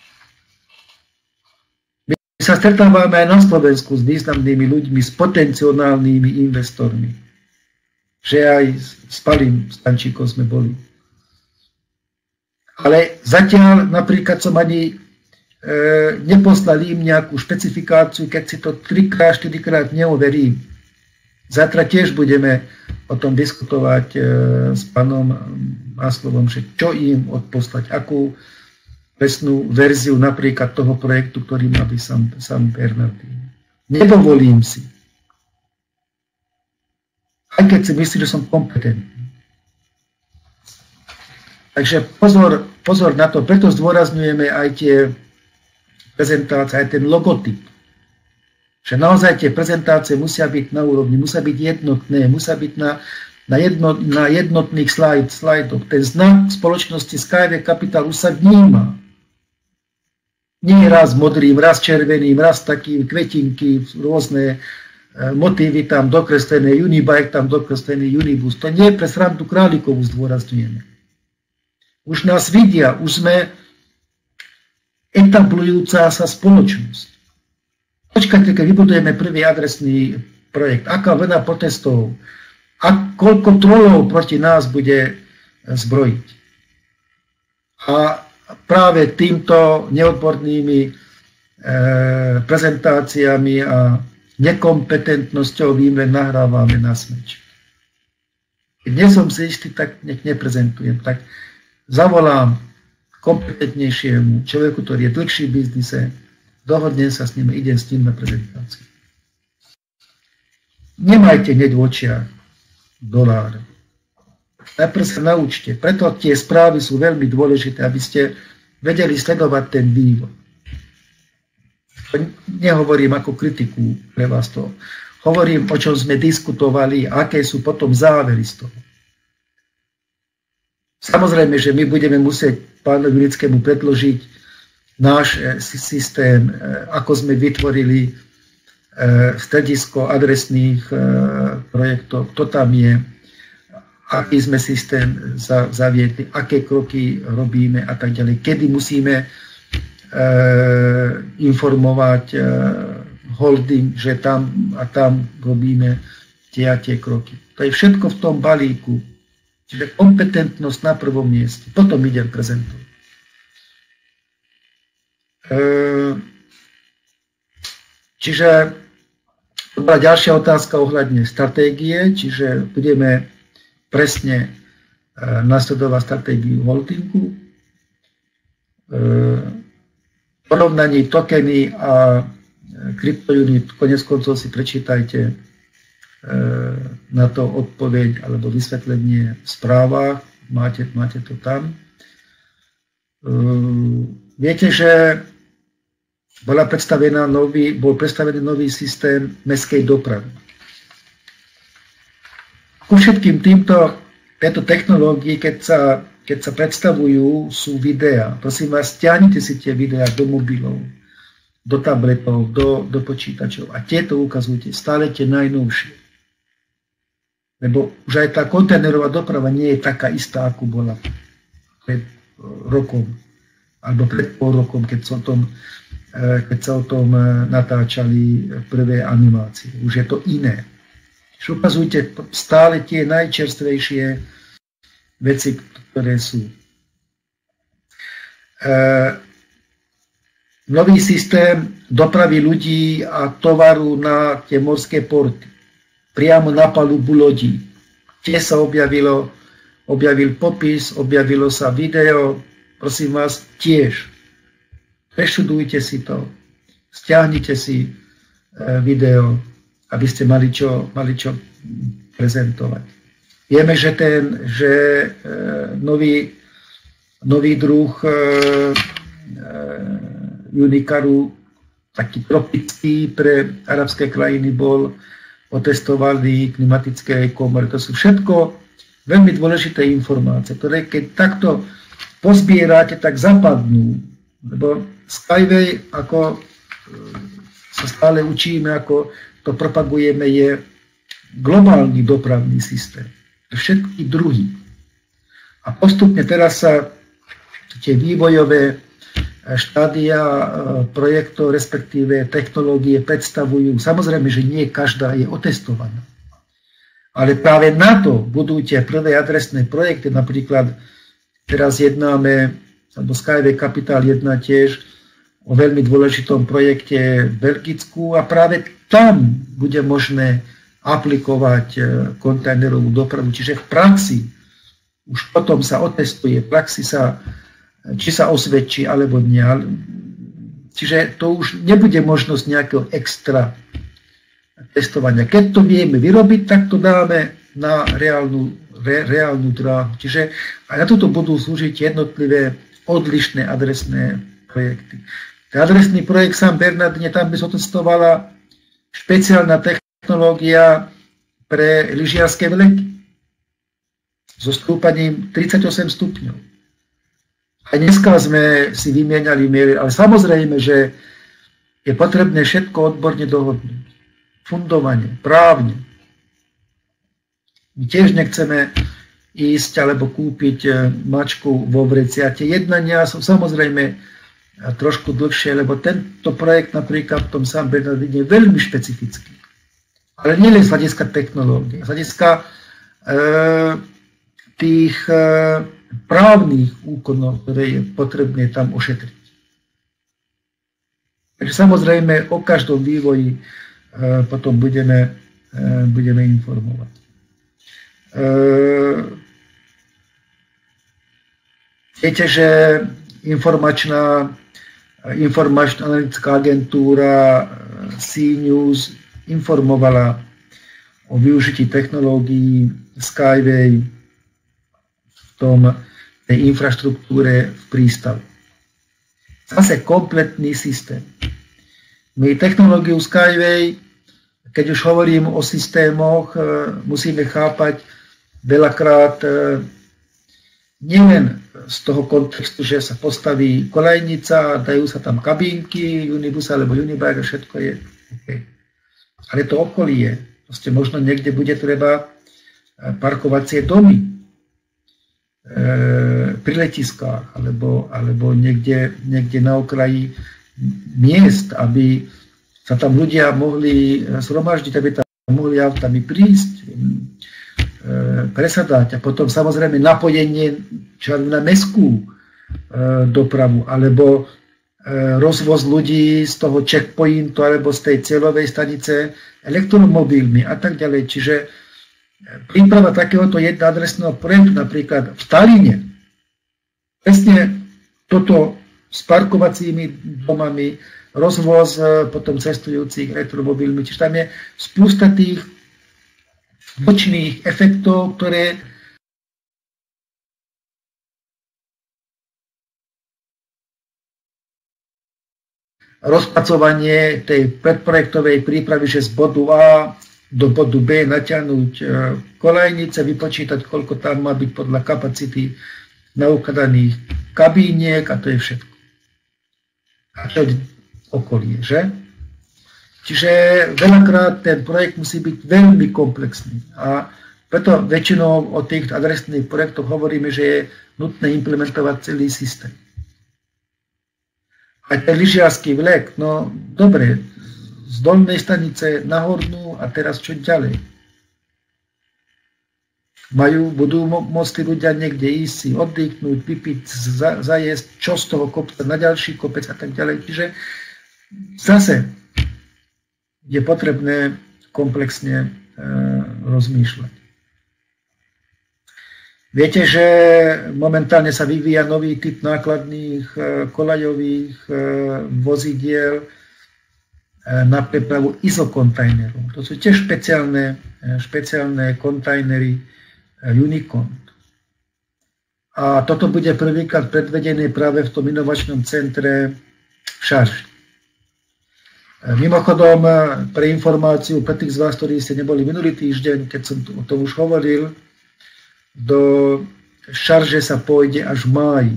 My sa stretávame aj na Slovensku s významnými ľuďmi, s potenciálnymi investormi. Že aj s Palim Stančíkom sme boli. Ale zatiaľ napríklad som ani neposlal im nejakú špecifikáciu, keď si to 3-4 krát neoverím. Zajtra tiež budeme o tom diskutovať s pánom Maslovom, že čo im odposlať, akú presnú verziu napríklad toho projektu, ktorý má byť sám Bernardín. Nedovolím si. Aj keď si myslí, že som kompetentný. Takže pozor na to, preto zdôrazňujeme aj tie prezentácie, aj ten logotyp. Že naozaj tie prezentácie musia byť na úrovni, musia byť jednotné, musia byť na jednotných slajdoch. Ten znak spoločnosti Skyway Capital už sa vníma. Nie raz modrým, raz červeným, raz takým kvetinky, rôzne motívy tam dokreslené, Unibike tam dokreslený, Unibus. To nie pre srandu králikovú zdôrazňujeme. Už nás vidia, už sme etablujúca sa spoločnosť. Počkajte, keď vybudujeme prvý adresný projekt, aká vlna protestov a koľko trolov proti nás bude zbrojiť. A práve týmto neodbornými prezentáciami a nekompetentnosťou im len nahrávame na smeč. Keď nie som si istý, tak nech neprezentujem. Tak zavolám kompetentnejšiemu človeku, ktorý je dlhší v biznise, dohodnem sa s ním, idem s ním na prezentáciu. Nemajte hneď v očiach dolár. Najprv sa naučte. Preto tie správy sú veľmi dôležité, aby ste vedeli sledovať ten vývoj. Nehovorím ako kritiku pre vás to. Hovorím, o čom sme diskutovali, aké sú potom závery z toho. Samozrejme, že my budeme musieť pánovi Junickému predložiť náš systém, ako sme vytvorili stredisko adresných projektov, kto tam je, aký sme systém zaviedli, aké kroky robíme a tak ďalej. Kedy musíme informovať holding, že tam a tam robíme tie a tie kroky. To je všetko v tom balíku. Čiže kompetentnosť na prvom mieste. Potom idem prezentovať. Čiže To bola ďalšia otázka ohľadne stratégie, čiže budeme presne nasledovať stratégiu holdingu. Porovnaní tokeny a kryptounit, konec koncov si prečítajte na to odpoveď alebo vysvetlenie v správach, máte to tam. Viete, že bol predstavený nový systém mestskej dopravy. Ku všetkým tejto technológii, keď sa predstavujú, sú videá. Prosím vás, stiahnite si tie videá do mobilov, do tabletov, do počítačov a tieto ukazujte, stále tie najnovšie. Lebo už aj tá kontajnerová doprava nie je taká istá, ako bola pred rokom, alebo pred pol rokom, keď sa o tom natáčali prvé animácie. Už je to iné. Ukazujte stále tie najčerstvejšie veci, ktoré sú. Nový systém dopravy ľudí a tovaru na tie morské porty. Priamo na palubu lodí. Tie sa objavil popis, objavilo sa video. Prosím vás, tiež. Preštudujte si to. Stiahnite si video, aby ste mali čo prezentovať. Vieme, že nový druh Unikaru, taký tropický pre arabské krajiny, bol otestovaný klimatické komory. To sú všetko veľmi dôležité informácie, ktoré keď takto pozbierate, tak zapadnú. Lebo Skyway, ako sa stále učíme, ako to propagujeme, je globálny dopravný systém. Všetky druhy. A postupne teraz sa tie vývojové štádia projektov, respektíve technológie predstavujú. Samozrejme, že nie každá je otestovaná. Ale práve na to budú tie prvé adresné projekty. Napríklad teraz jednáme, alebo Skyway Capital jedná tiež o veľmi dôležitom projekte v Belgicku a práve tam bude možné aplikovať kontajnerovú dopravu. Čiže v praxi už potom sa otestuje, v praxi či sa osvedčí alebo nie. Čiže to už nebude možnosť nejakého extra testovania. Keď to vieme vyrobiť, tak to dáme na reálnu dráhu. Čiže aj na toto budú slúžiť jednotlivé odlišné adresné projekty. Ten adresný projekt San Bernardine, tam by sa testovala špeciálna technológia pre lyžiarske vleky so stúpaním 38 stupňov. A dneska sme si vymieniali maily, ale samozrejme, že je potrebné všetko odborne dohodnúť. Fundovanie, právne. My tiež nechceme ísť alebo kúpiť mačku vo vreci. A tie jednania sú samozrejme trošku dlhšie, lebo tento projekt napríklad v tom San Bernardine je veľmi špecifický. Ale nie len z hľadiska technológie, z hľadiska tých právnych úkonov, ktoré je potrebné tam ošetriť. Takže samozrejme o každom vývoji potom budeme informovať. Viete, že informačná analytická agentúra CNews informovala o využití technológií Skyway v tej infraštruktúre v prístave. Zase kompletný systém. My technológiu Skyway, keď už hovorím o systémoch, musíme chápať veľakrát nielen z toho kontextu, že sa postaví kolejnica, dajú sa tam kabínky, Unibus alebo Unibike a všetko je OK. Ale to okolie, proste možno niekde bude treba parkovacie domy pri letiskách alebo niekde na okraji miest, aby sa tam ľudia mohli zhromaždiť, aby tam mohli autami prísť, presadať a potom samozrejme napojenie na mestskú dopravu alebo rozvoz ľudí z toho checkpointu alebo z tej cieľovej stanice elektromobilmi a tak ďalej. Čiže príprava takéhoto jednoadresného projektu napríklad v Talíne, presne toto s parkovacími domami, rozvoz potom cestujúcich elektromobilmi. Čiže tam je spústa tých bočných efektov, ktoré rozpracovanie tej predprojektovej prípravy, že z bodu A do bodu B natiahnuť kolejnice, vypočítať, koľko tam má byť podľa kapacity naukladaných kabíniek a to je všetko. A to je okolie, že? Čiže veľakrát ten projekt musí byť veľmi komplexný a preto väčšinou o tých adresných projektoch hovoríme, že je nutné implementovať celý systém. A ten lyžiarsky vlek, no dobre, z dolnej stanice na hornú a teraz čo ďalej? Budú môcť tí ľudia niekde ísť si oddychnúť, vypiť, zajesť, čo z toho kopca na ďalší kopec a tak ďalej. Čiže zase je potrebné komplexne rozmýšľať. Viete, že momentálne sa vyvíja nový typ nákladných koľajových vozidiel na prepravu izokontajnerov. To sú tiež špeciálne kontajnery Unicorn. A toto bude prvýkrát predvedené práve v tom inovačnom centre v Šarži. Mimochodom, pre informáciu, pre tých z vás, ktorí ste neboli minulý týždeň, keď som o tom už hovoril, do Šarže sa pôjde až v máji.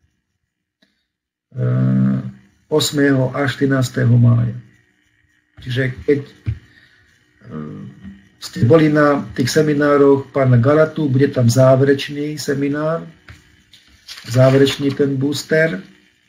8. až 13. mája. Čiže keď ste boli na tých seminároch pána Galatu, bude tam záverečný seminár, záverečný ten booster.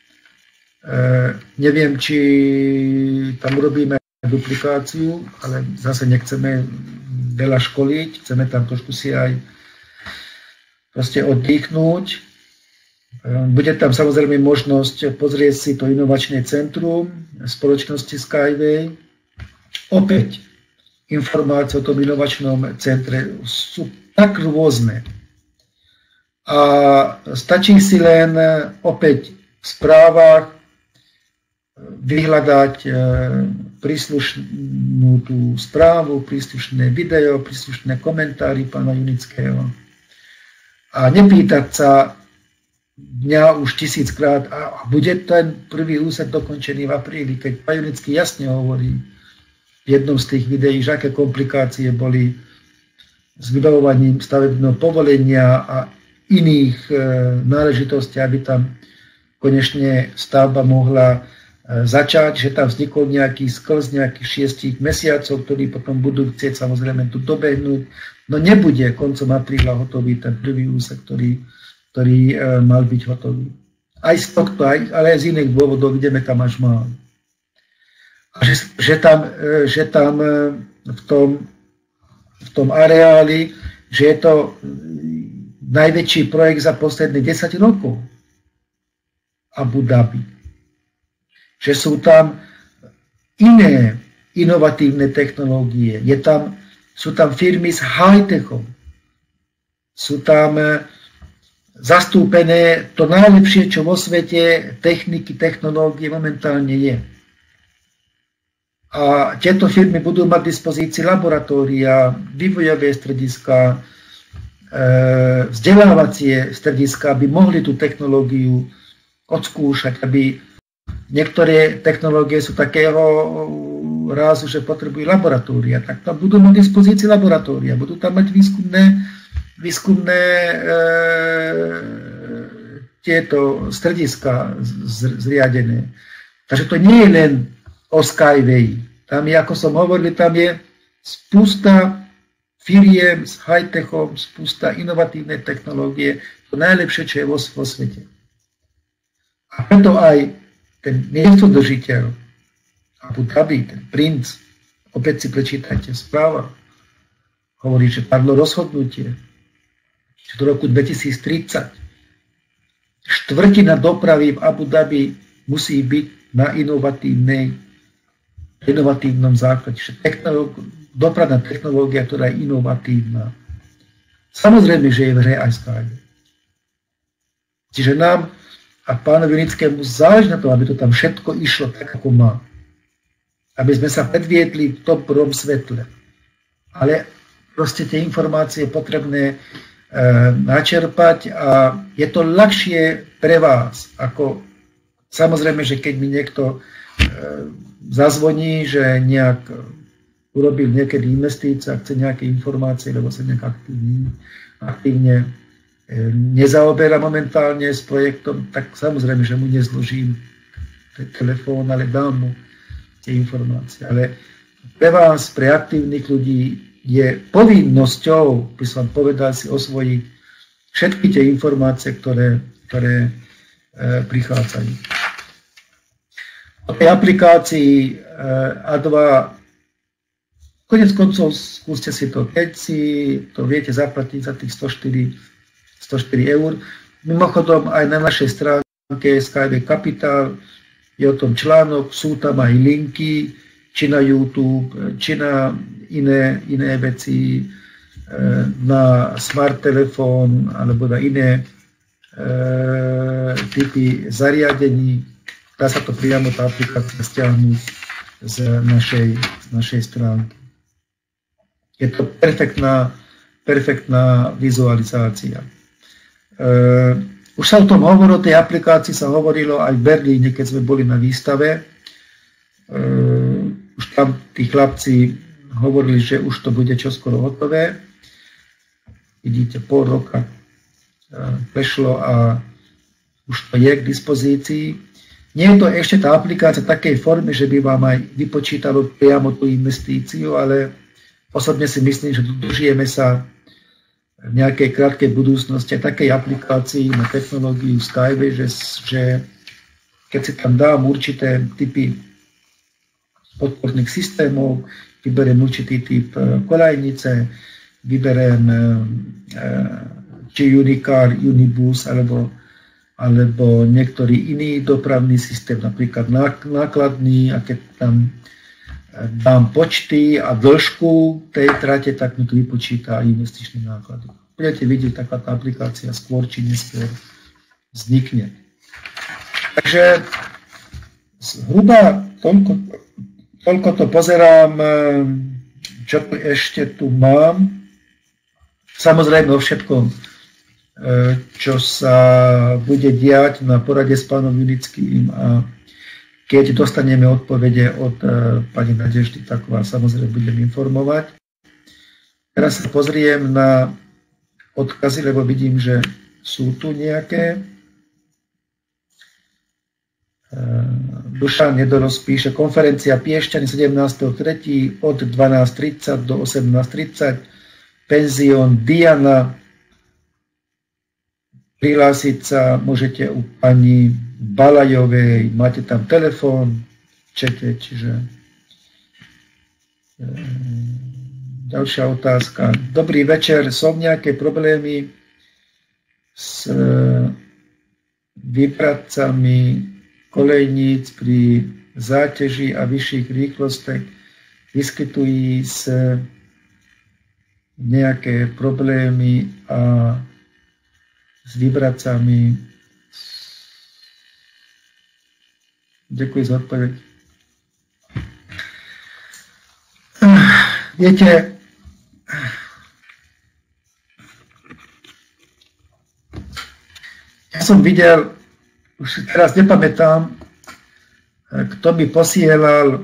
Neviem, či tam urobíme duplikáciu, ale zase nechceme veľa školiť, chceme tam trošku si aj proste oddychnúť. Bude tam samozrejme možnosť pozrieť si to inovačné centrum spoločnosti Skyway. Opäť informácie o tom inovačnom centre sú tak rôzne. A stačí si len opäť v správach vyhľadať príslušnú tú správu, príslušné video, príslušné komentári pána Junického. A nepýtať sa mňa už 1000-krát, a bude ten prvý úsek dokončený v apríli, keď pán Junický jasne hovorí v jednom z tých videí, že aké komplikácie boli s vybavovaním stavebného povolenia a iných náležitostí, aby tam konečne stavba mohla začať, že tam vznikol nejaký sklz nejakých 6 mesiacov, ktorí potom budú chcieť samozrejme tu dobehnúť. No nebude koncom apríla hotový ten prvý úsek, ktorý mal byť hotový. Aj z tohto, ale aj z iných dôvodov ideme tam až málo. A že tam v tom areáli, že je to najväčší projekt za posledných 10 rokov. Abu Dhabi. Že sú tam iné inovatívne technológie. Sú tam firmy s high-techom. Sú tam zastúpené to najlepšie, čo vo svete techniky, technológie momentálne je. A tieto firmy budú mať v dispozícii laboratória, vývojové strediska, vzdelávacie strediska, aby mohli tú technológiu odskúšať, aby niektoré technológie sú takého rázu, že potrebujú laboratória, tak tam budú mať v dispozícii laboratória, budú tam mať výskumné tieto strediska zriadené. Takže to nie je len o Skyway. Tam je, ako som hovoril, tam je spústa firiem s high-techom, spústa inovatívnej technológie, to najlepšie, čo je vo svete. A preto aj ten miestodržiteľ Abu Dhabi, ten princ, opäť si prečítajte správa, hovorí, že padlo rozhodnutie, že do roku 2030 štvrtina dopravy v Abu Dhabi musí byť na inovatívnom základe. Dopravná technológia, ktorá je inovatívna. Samozrejme, že je v hre aj Skype. Čiže nám a pánovi Junickému záleží na tom, aby to tam všetko išlo tak, ako má. Aby sme sa predviedli v dobrom svetle. Ale proste tie informácie je potrebné načerpať a je to ľahšie pre vás. Ako, samozrejme, že keď mi niekto zazvoní, že nejak urobil niekedy investície a chce nejaké informácie, lebo sa nejak aktívne nezaoberá momentálne s projektom, tak samozrejme, že mu nezložím telefón, ale dám mu tie informácie. Ale pre vás, pre aktívnych ľudí je povinnosťou, by som povedal, si osvojiť všetky tie informácie, ktoré prichádzajú. O tej aplikácii A2 konec koncov skúste si to, keď si to viete zaplatiť za tých 104 eur. Mimochodom aj na našej stránke Skyway Capital je o tom článok, sú tam aj linky, či na YouTube, či na iné veci, na smart telefón alebo na iné typy zariadení. Dá sa to priamo tá aplikácia stiahnuť z našej stránky. Je to perfektná vizualizácia. Už sa o tom hovorilo, o tej aplikácii sa hovorilo aj v Berlíne, keď sme boli na výstave. Už tam tí chlapci hovorili, že už to bude čoskoro hotové. Vidíte, pol roka prešlo a už to je k dispozícii. Nie je to ešte tá aplikácia takej formy, že by vám aj vypočítalo priamo tú investíciu, ale osobne si myslím, že dožijeme sa v nejakej krátkej budúcnosti takej aplikácii na technológiu Skyway, že keď si tam dám určité typy podporných systémov, vyberiem určitý typ kolajnice, vyberiem či Unicar, Unibus alebo niektorý iný dopravný systém, napríklad nákladný, a keď tam dám počty a dĺžku tej trate, tak mi to vypočíta investičné náklady. Budete vidieť, takáto aplikácia skôr či neskôr vznikne. Takže zhruba toľko to pozerám, čo tu ešte tu mám. Samozrejme o všetkom, čo sa bude diať na porade s pánom Junickým, a keď dostaneme odpovede od pani Nadeždy, tak vás samozrejme budem informovať. Teraz sa pozriem na odkazy, lebo vidím, že sú tu nejaké. Dušan Nedoroz píše, konferencia Piešťany 17.3. od 12.30 do 18.30, penzión Diana. Prihlásiť sa môžete u pani Balajovej, máte tam telefón, čete, čiže ďalšia otázka. Dobrý večer, sú nejaké problémy s výpravcami kolejníc pri záťaži a vyšších rýchlostech? Vyskytujú sa nejaké problémy a s výpravcami? Ďakujem za odpoveď. Viete, ja som videl, už teraz nepamätám, kto mi posielal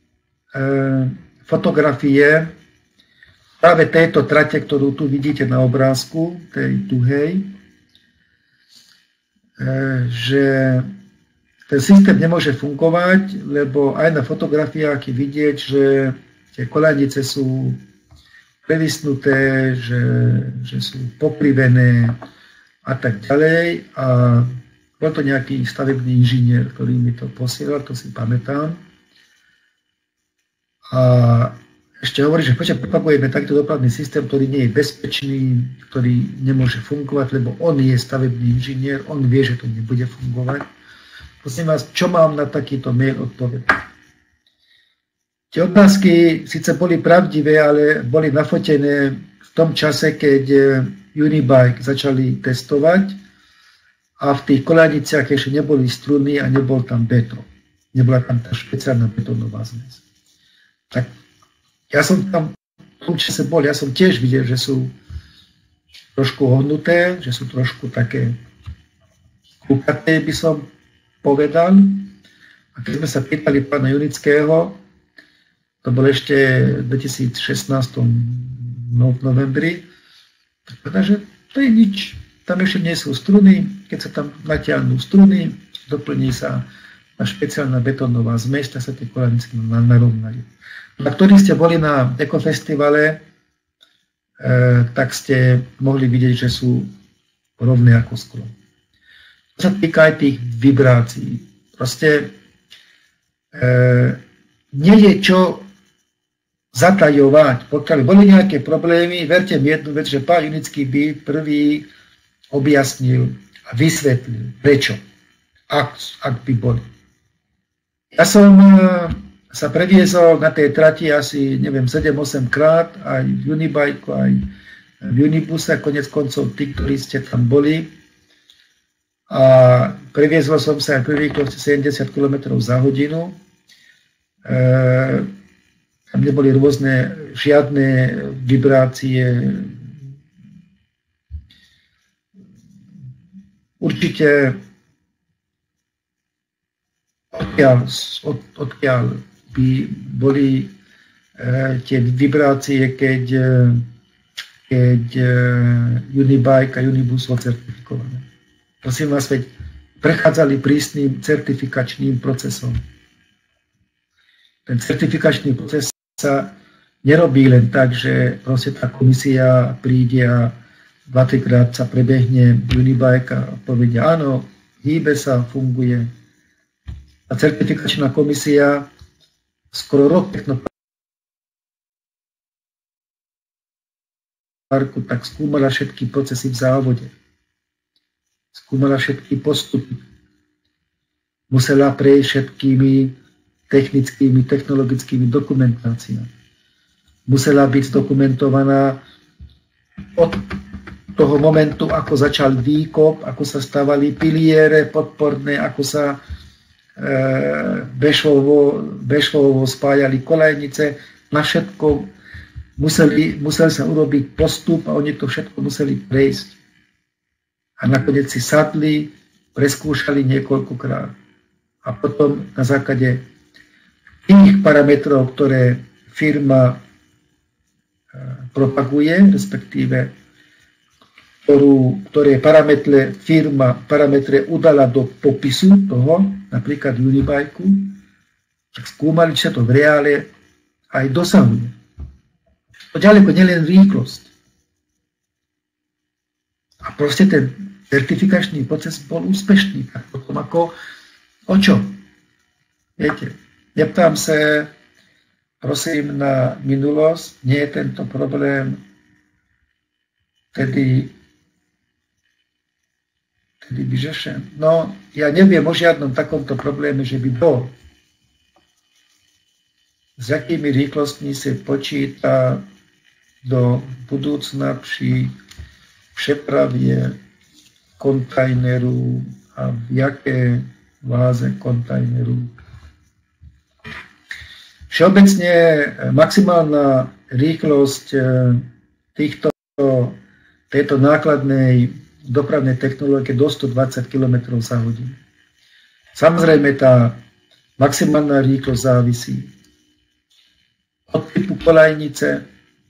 fotografie práve tejto trate, ktorú tu vidíte na obrázku, tej tuhej, že ten systém nemôže fungovať, lebo aj na fotografiách je vidieť, že tie koľajnice sú previsnuté, že sú pokrivené a tak ďalej. A bol to nejaký stavebný inžinier, ktorý mi to posielal, to si pamätám. A ešte hovorí, že prečo propagujeme takýto dopravný systém, ktorý nie je bezpečný, ktorý nemôže fungovať, lebo on je stavebný inžinier, on vie, že to nebude fungovať. Prosím vás, čo mám na takýto mail odpovedať? Tie otázky síce boli pravdivé, ale boli nafotené v tom čase, keď Unibike začali testovať a v tých koľajniciach ešte neboli struny a nebol tam betón. Nebola tam tá špeciálna betónová zmes. Tak ja som tam v tom čase bol, ja som tiež videl, že sú trošku ohnuté, že sú trošku také kúkaté, by som povedal. A keď sme sa pýtali pána Junického, to bolo ešte v 2016 v novembri, tak povedal, že to je nič, tam ešte nie sú struny, keď sa tam natiahnú struny, doplní sa špeciálna betónová zmes, tak sa tie koľajnice narovnajú. Na ktorí ste boli na ekofestivale, tak ste mohli vidieť, že sú rovné ako sklo. To sa týka aj tých vibrácií. Proste nie je čo zatajovať. Pokiaľ boli nejaké problémy, verte mi jednu vec, že pán Junický by prvý objasnil a vysvetlil, prečo, ak by boli. Ja som sa previezol na tej trati asi, neviem, 7-8 krát, aj v Unibike, aj v Unibuse, konec koncov tí, ktorí ste tam boli. A previezol som sa aj pri rýchlosti 70 km za hodinu. Tam neboli žiadne vibrácie. Určite odkiaľ by boli tie vibrácie, keď Unibike a Unibus sú certifikované. Prosím vás, veď prechádzali prísnym certifikačným procesom. Ten certifikačný proces sa nerobí len tak, že proste tá komisia príde a 2-3 krát sa prebehne Unibike a povedia, áno, hýbe sa, funguje. A certifikačná komisia skoro rok technoparku tak skúmala všetky procesy v závode. Skúmala všetky postupy. Musela prejsť všetkými technickými, technologickými dokumentáciami. Musela byť zdokumentovaná od toho momentu, ako začal výkop, ako sa stavali piliere podporné, ako sa bešvovo spájali koľajnice, na všetko musel sa urobiť postup a oni to všetko museli prejsť. A nakoniec si sadli, preskúšali niekoľkokrát. A potom na základe tých parametrov, ktoré firma propaguje, respektíve ktoré parametre udala do popisu toho, napríklad Unibike, tak skúmali, či sa to v reále aj dosahuje. To ďaleko nielen rýchlosť. A proste ten certifikačný proces bol úspešný. Tak potom ako o čo? Viete, neptám sa, prosím, na minulosť, nie je tento problém tedy vyřešen. No, ja neviem o žiadnom takomto probléme, že by bol. S akými rýchlostmi sa počíta do budúcna pri přepravě kontajneru a v jaké váze kontajneru. Všeobecne maximálna rýchlosť tejto nákladnej dopravnej technológie do 120 km za hodinu. Samozrejme, tá maximálna rýchlosť závisí od typu koľajnice,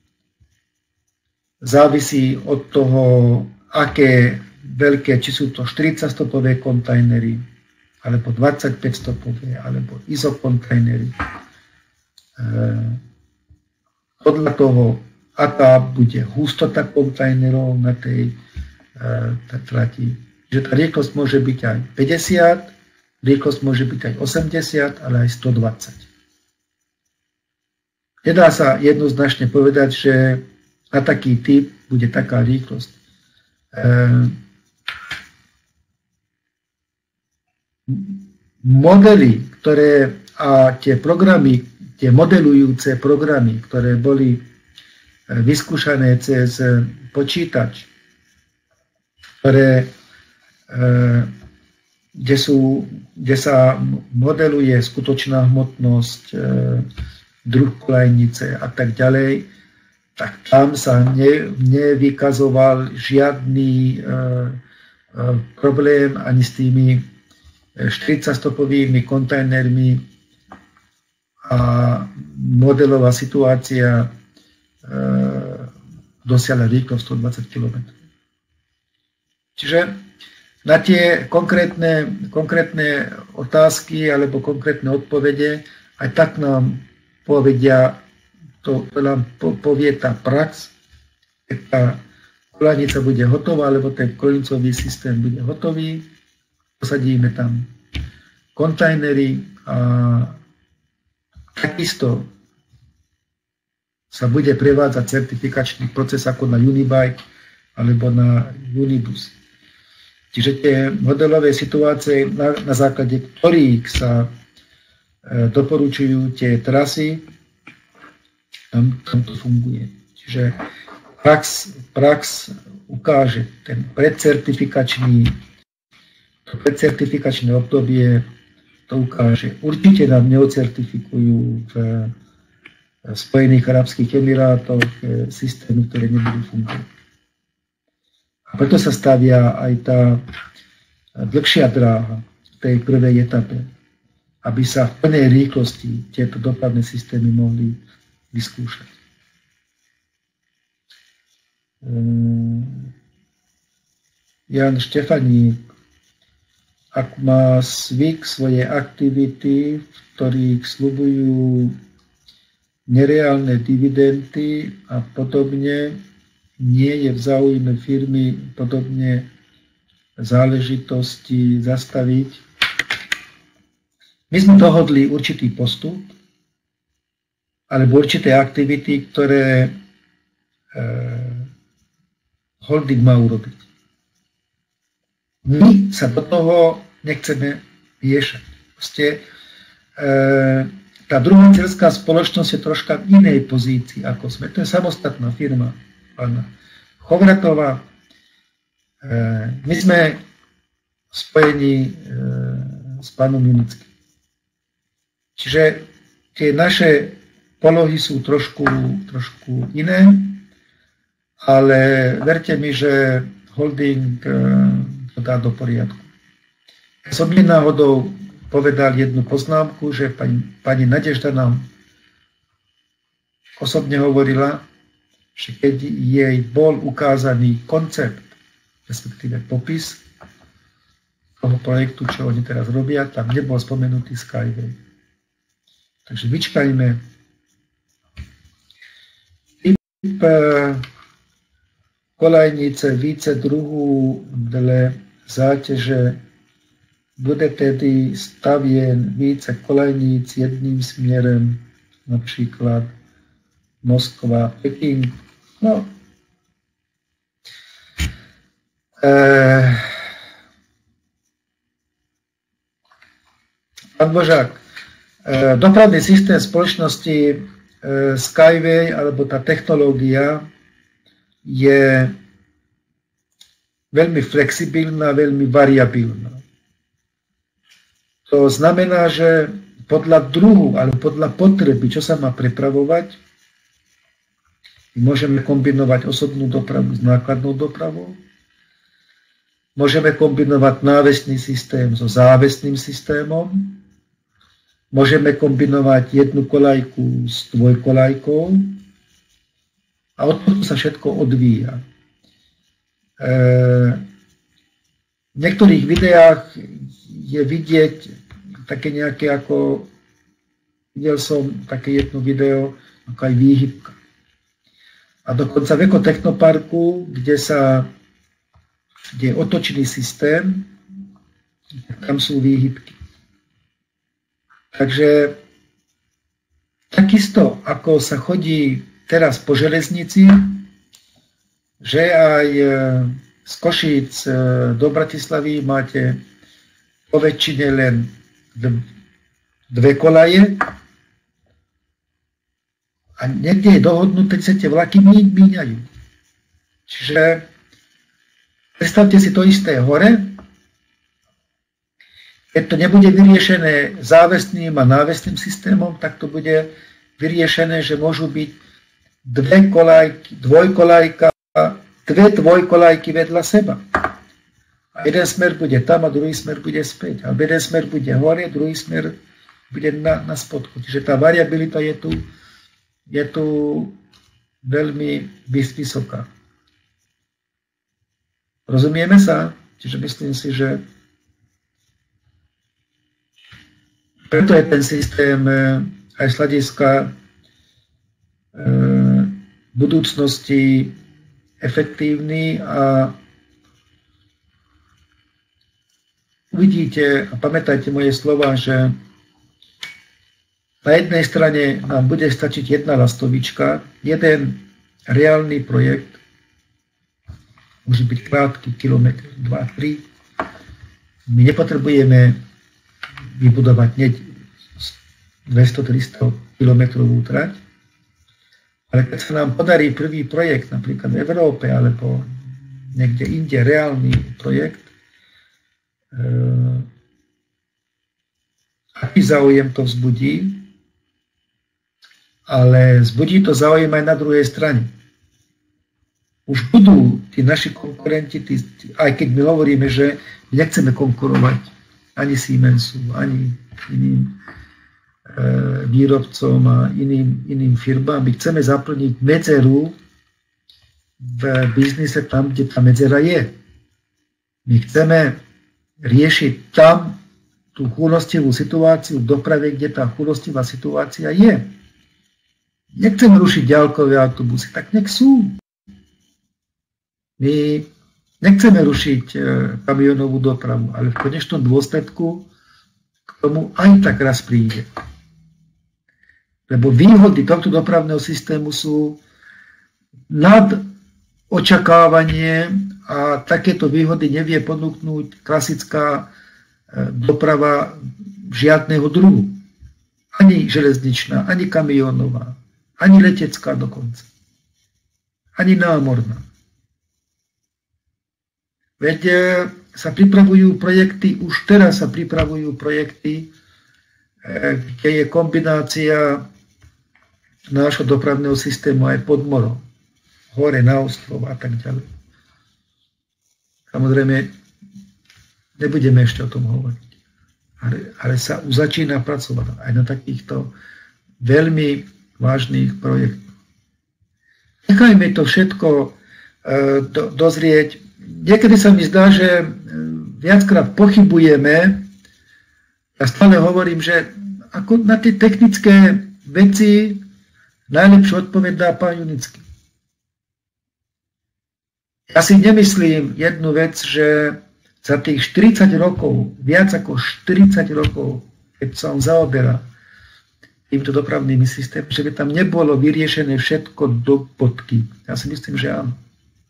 závisí od toho, aké veľké, či sú to 40-stopové kontajnery, alebo 25-stopové, alebo izokontajnery. Podľa toho, aká bude hustota kontajnerov na tej trati. Že tá rýchlosť môže byť aj 50, rýchlosť môže byť aj 80, ale aj 120. Nedá sa jednoznačne povedať, že na taký typ bude taká rýchlosť. modely, a tie programy, tie modelujúce programy, ktoré boli vyskúšané cez počítač, kde sa modeluje skutočná hmotnosť, druh kolajnice a tak ďalej, tak tam sa nevykazoval žiadny problém ani s tými 40-stopovými kontajnermi a modelová situácia dosiahla rýchlosť 120 km. Čiže na tie konkrétne otázky alebo konkrétne odpovede aj tak nám povedia, povie tá prax, keď tá koľajnica bude hotová, alebo ten koľajnicový systém bude hotový, posadíme tam kontajnery a takisto sa bude prevádzať certifikačný proces ako na Unibike alebo na Unibus. Čiže tie modelové situácie, na základe ktorých sa doporučujú tie trasy, tam to funguje. Čiže prax ukáže ten predcertifikačné obdobie, to ukáže. Určite nám neocertifikujú v Spojených arabských emirátoch systémy, ktoré nebudú fungovať. A preto sa stavia aj tá dlhšia dráha v tej prvej etape, aby sa v plnej rýchlosti tieto dopravné systémy mohli vyskúšať. Jan Štefaník, ak má zvyk svoje aktivity, v ktorých sľubujú nereálne dividendy a podobne, nie je v záujme firmy podobne záležitosti zastaviť. My sme dohodli určitý postup alebo určité aktivity, ktoré holding má urobiť. My sa do toho nechceme miešať. Proste tá druhá dcerská spoločnosť je troška v inej pozícii, ako sme. To je samostatná firma pána Chovratova. My sme spojení s pánom Junickým. Čiže tie naše polohy sú trošku iné, ale verte mi, že holding to dá do poriadku. Ja som mi náhodou povedal jednu poznámku, že pani Nadežda nám osobne hovorila, že keď jej bol ukázaný koncept, respektíve popis toho projektu, čo oni teraz robia, tam nebol spomenutý Skyway. Takže vyčkajme. Typ kolajnice více druhů dle zátěže bude tedy stavěn více kolejníc jedným směrem, například Moskva, Peking. No. Pán Božák, dopravný systém společnosti Skyway, alebo tá technológia je veľmi flexibilná, veľmi variabilná. To znamená, že podľa druhu alebo podľa potreby, čo sa má prepravovať, môžeme kombinovať osobnú dopravu s nákladnou dopravou, môžeme kombinovať návesný systém so závesným systémom, môžeme kombinovať jednu koľajku s dvojkoľajkou a od toho sa všetko odvíja. V niektorých videách je vidieť také nejaké ako, videl som také jedno video, ako aj výhybka. A dokonca v Ekotechnoparku, kde je otočný systém, tam sú výhybky. Takže takisto, ako sa chodí teraz po železnici, že aj z Košíc do Bratislavy máte po väčšine len dve kolaje a niekde je dohodnuté, že tie vlaky míňajú. Čiže predstavte si to isté hore. Keď to nebude vyriešené závesným a návesným systémom, tak to bude vyriešené, že môžu byť dve dvojkolajky vedľa seba. A jeden smer bude tam a druhý smer bude späť. A jeden smer bude hore, druhý smer bude na spodku. Čiže tá variabilita je tu veľmi vysoká. Rozumieme sa? Čiže myslím si, že preto je ten systém aj z hľadiska budúcnosti efektívny a uvidíte a pamätajte moje slova, že na jednej strane nám bude stačiť jedna lastovička, jeden reálny projekt, môže byť krátky, kilometr, 2, 3. My nepotrebujeme vybudovať 200-300 kilometrovú trať, ale keď sa nám podarí prvý projekt, napríklad v Európe alebo niekde inde, reálny projekt, aký záujem to vzbudí, ale vzbudí to záujem aj na druhej strane. Už budú tí naši konkurenti, aj keď my hovoríme, že nechceme konkurovať ani Siemensu, ani iným výrobcom a iným firmám. My chceme zaplniť medzeru v biznise tam, kde tá medzera je. My chceme riešiť tam tú chúlostivú situáciu v doprave, kde tá chúlostivá situácia je. Nechceme rušiť ďalkové autobusy, tak nech sú. My nechceme rušiť kamionovú dopravu, ale v konečnom dôsledku k tomu aj tak raz príde. Lebo výhody tohto dopravného systému sú nad očakávanie a takéto výhody nevie ponúknuť klasická doprava žiadneho druhu. Ani železničná, ani kamionová, ani letecká dokonca. Ani námorná. Veď sa pripravujú projekty, už teraz sa pripravujú projekty, kde je kombinácia nášho dopravného systému aj pod morom, hore na ostrov a tak ďalej. Samozrejme, nebudeme ešte o tom hovoriť, ale sa už začína pracovať aj na takýchto veľmi vážnych projektoch. Nechajme to všetko dozrieť. Niekedy sa mi zdá, že viackrát pochybujeme. Ja stále hovorím, že ako na tie technické veci najlepšiu odpoveď dá pán Junický. Ja si nemyslím jednu vec, že za tých 40 rokov, viac ako 40 rokov, keď sa on zaoberá týmto dopravnými systémom, že by tam nebolo vyriešené všetko do bodky. Ja si myslím, že áno.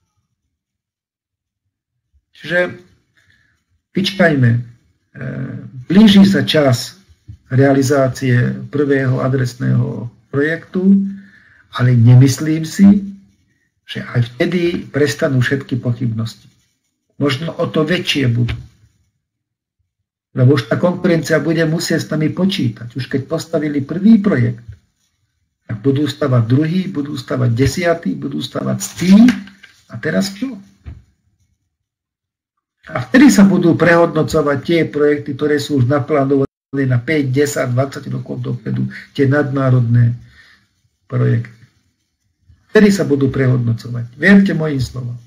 Čiže vyčkajme. Blíži sa čas realizácie prvého adresného projektu, ale nemyslím si, že aj vtedy prestanú všetky pochybnosti. Možno o to väčšie budú. Lebo už tá konkurencia bude musieť s nami počítať. Už keď postavili prvý projekt, tak budú stavať druhý, budú stavať 10, budú stavať 100 a teraz čo? A vtedy sa budú prehodnocovať tie projekty, ktoré sú už naplánované na 5, 10, 20 rokov dopredu, tie nadnárodné projekty. Vtedy sa budú prehodnocovať. Verte mojim slovom.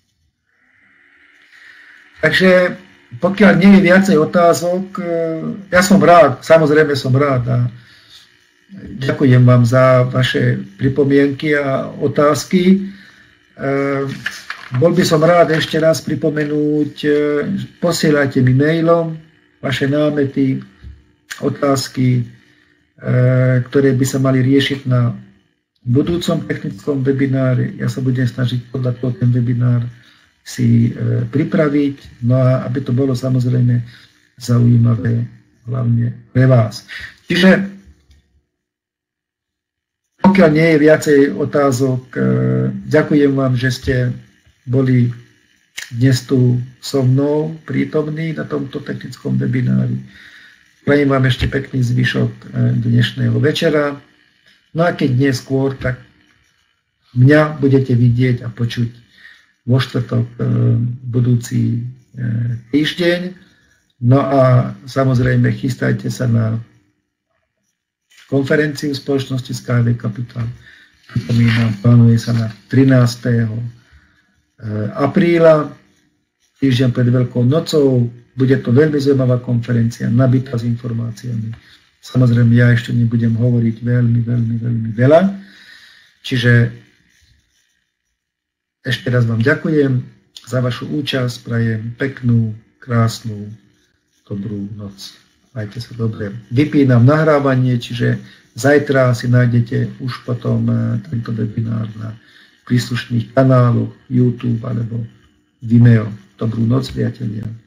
Takže pokiaľ nie je viacej otázok, ja som rád, samozrejme som rád a ďakujem vám za vaše pripomienky a otázky. Bol by som rád ešte raz pripomenúť, posielajte mi mailom vaše námety, otázky, ktoré by sa mali riešiť na budúcom technickom webináre. Ja sa budem snažiť podľa toho ten webinár si pripraviť, no a aby to bolo samozrejme zaujímavé hlavne pre vás. Čiže pokiaľ nie je viacej otázok, ďakujem vám, že ste boli dnes tu so mnou prítomní na tomto technickom webinári. Prajem vám ešte pekný zvyšok dnešného večera. No a keď neskôr, tak mňa budete vidieť a počuť vo štvrtok budúci týždeň. No a samozrejme chystajte sa na konferenciu spoločnosti Skyway Capital. Pripomínam, plánuje sa na 13. apríla, týždeň pred Veľkou nocou. Bude to veľmi zaujímavá konferencia, nabitá s informáciami. Samozrejme, ja ešte nebudem hovoriť veľmi veľa. Čiže ešte raz vám ďakujem za vašu účasť, prajem peknú, krásnu, dobrú noc. Majte sa dobre. Vypínam nahrávanie, čiže zajtra si nájdete už potom tento webinár na príslušných kanáloch YouTube alebo Vimeo. Dobrú noc, priatelia.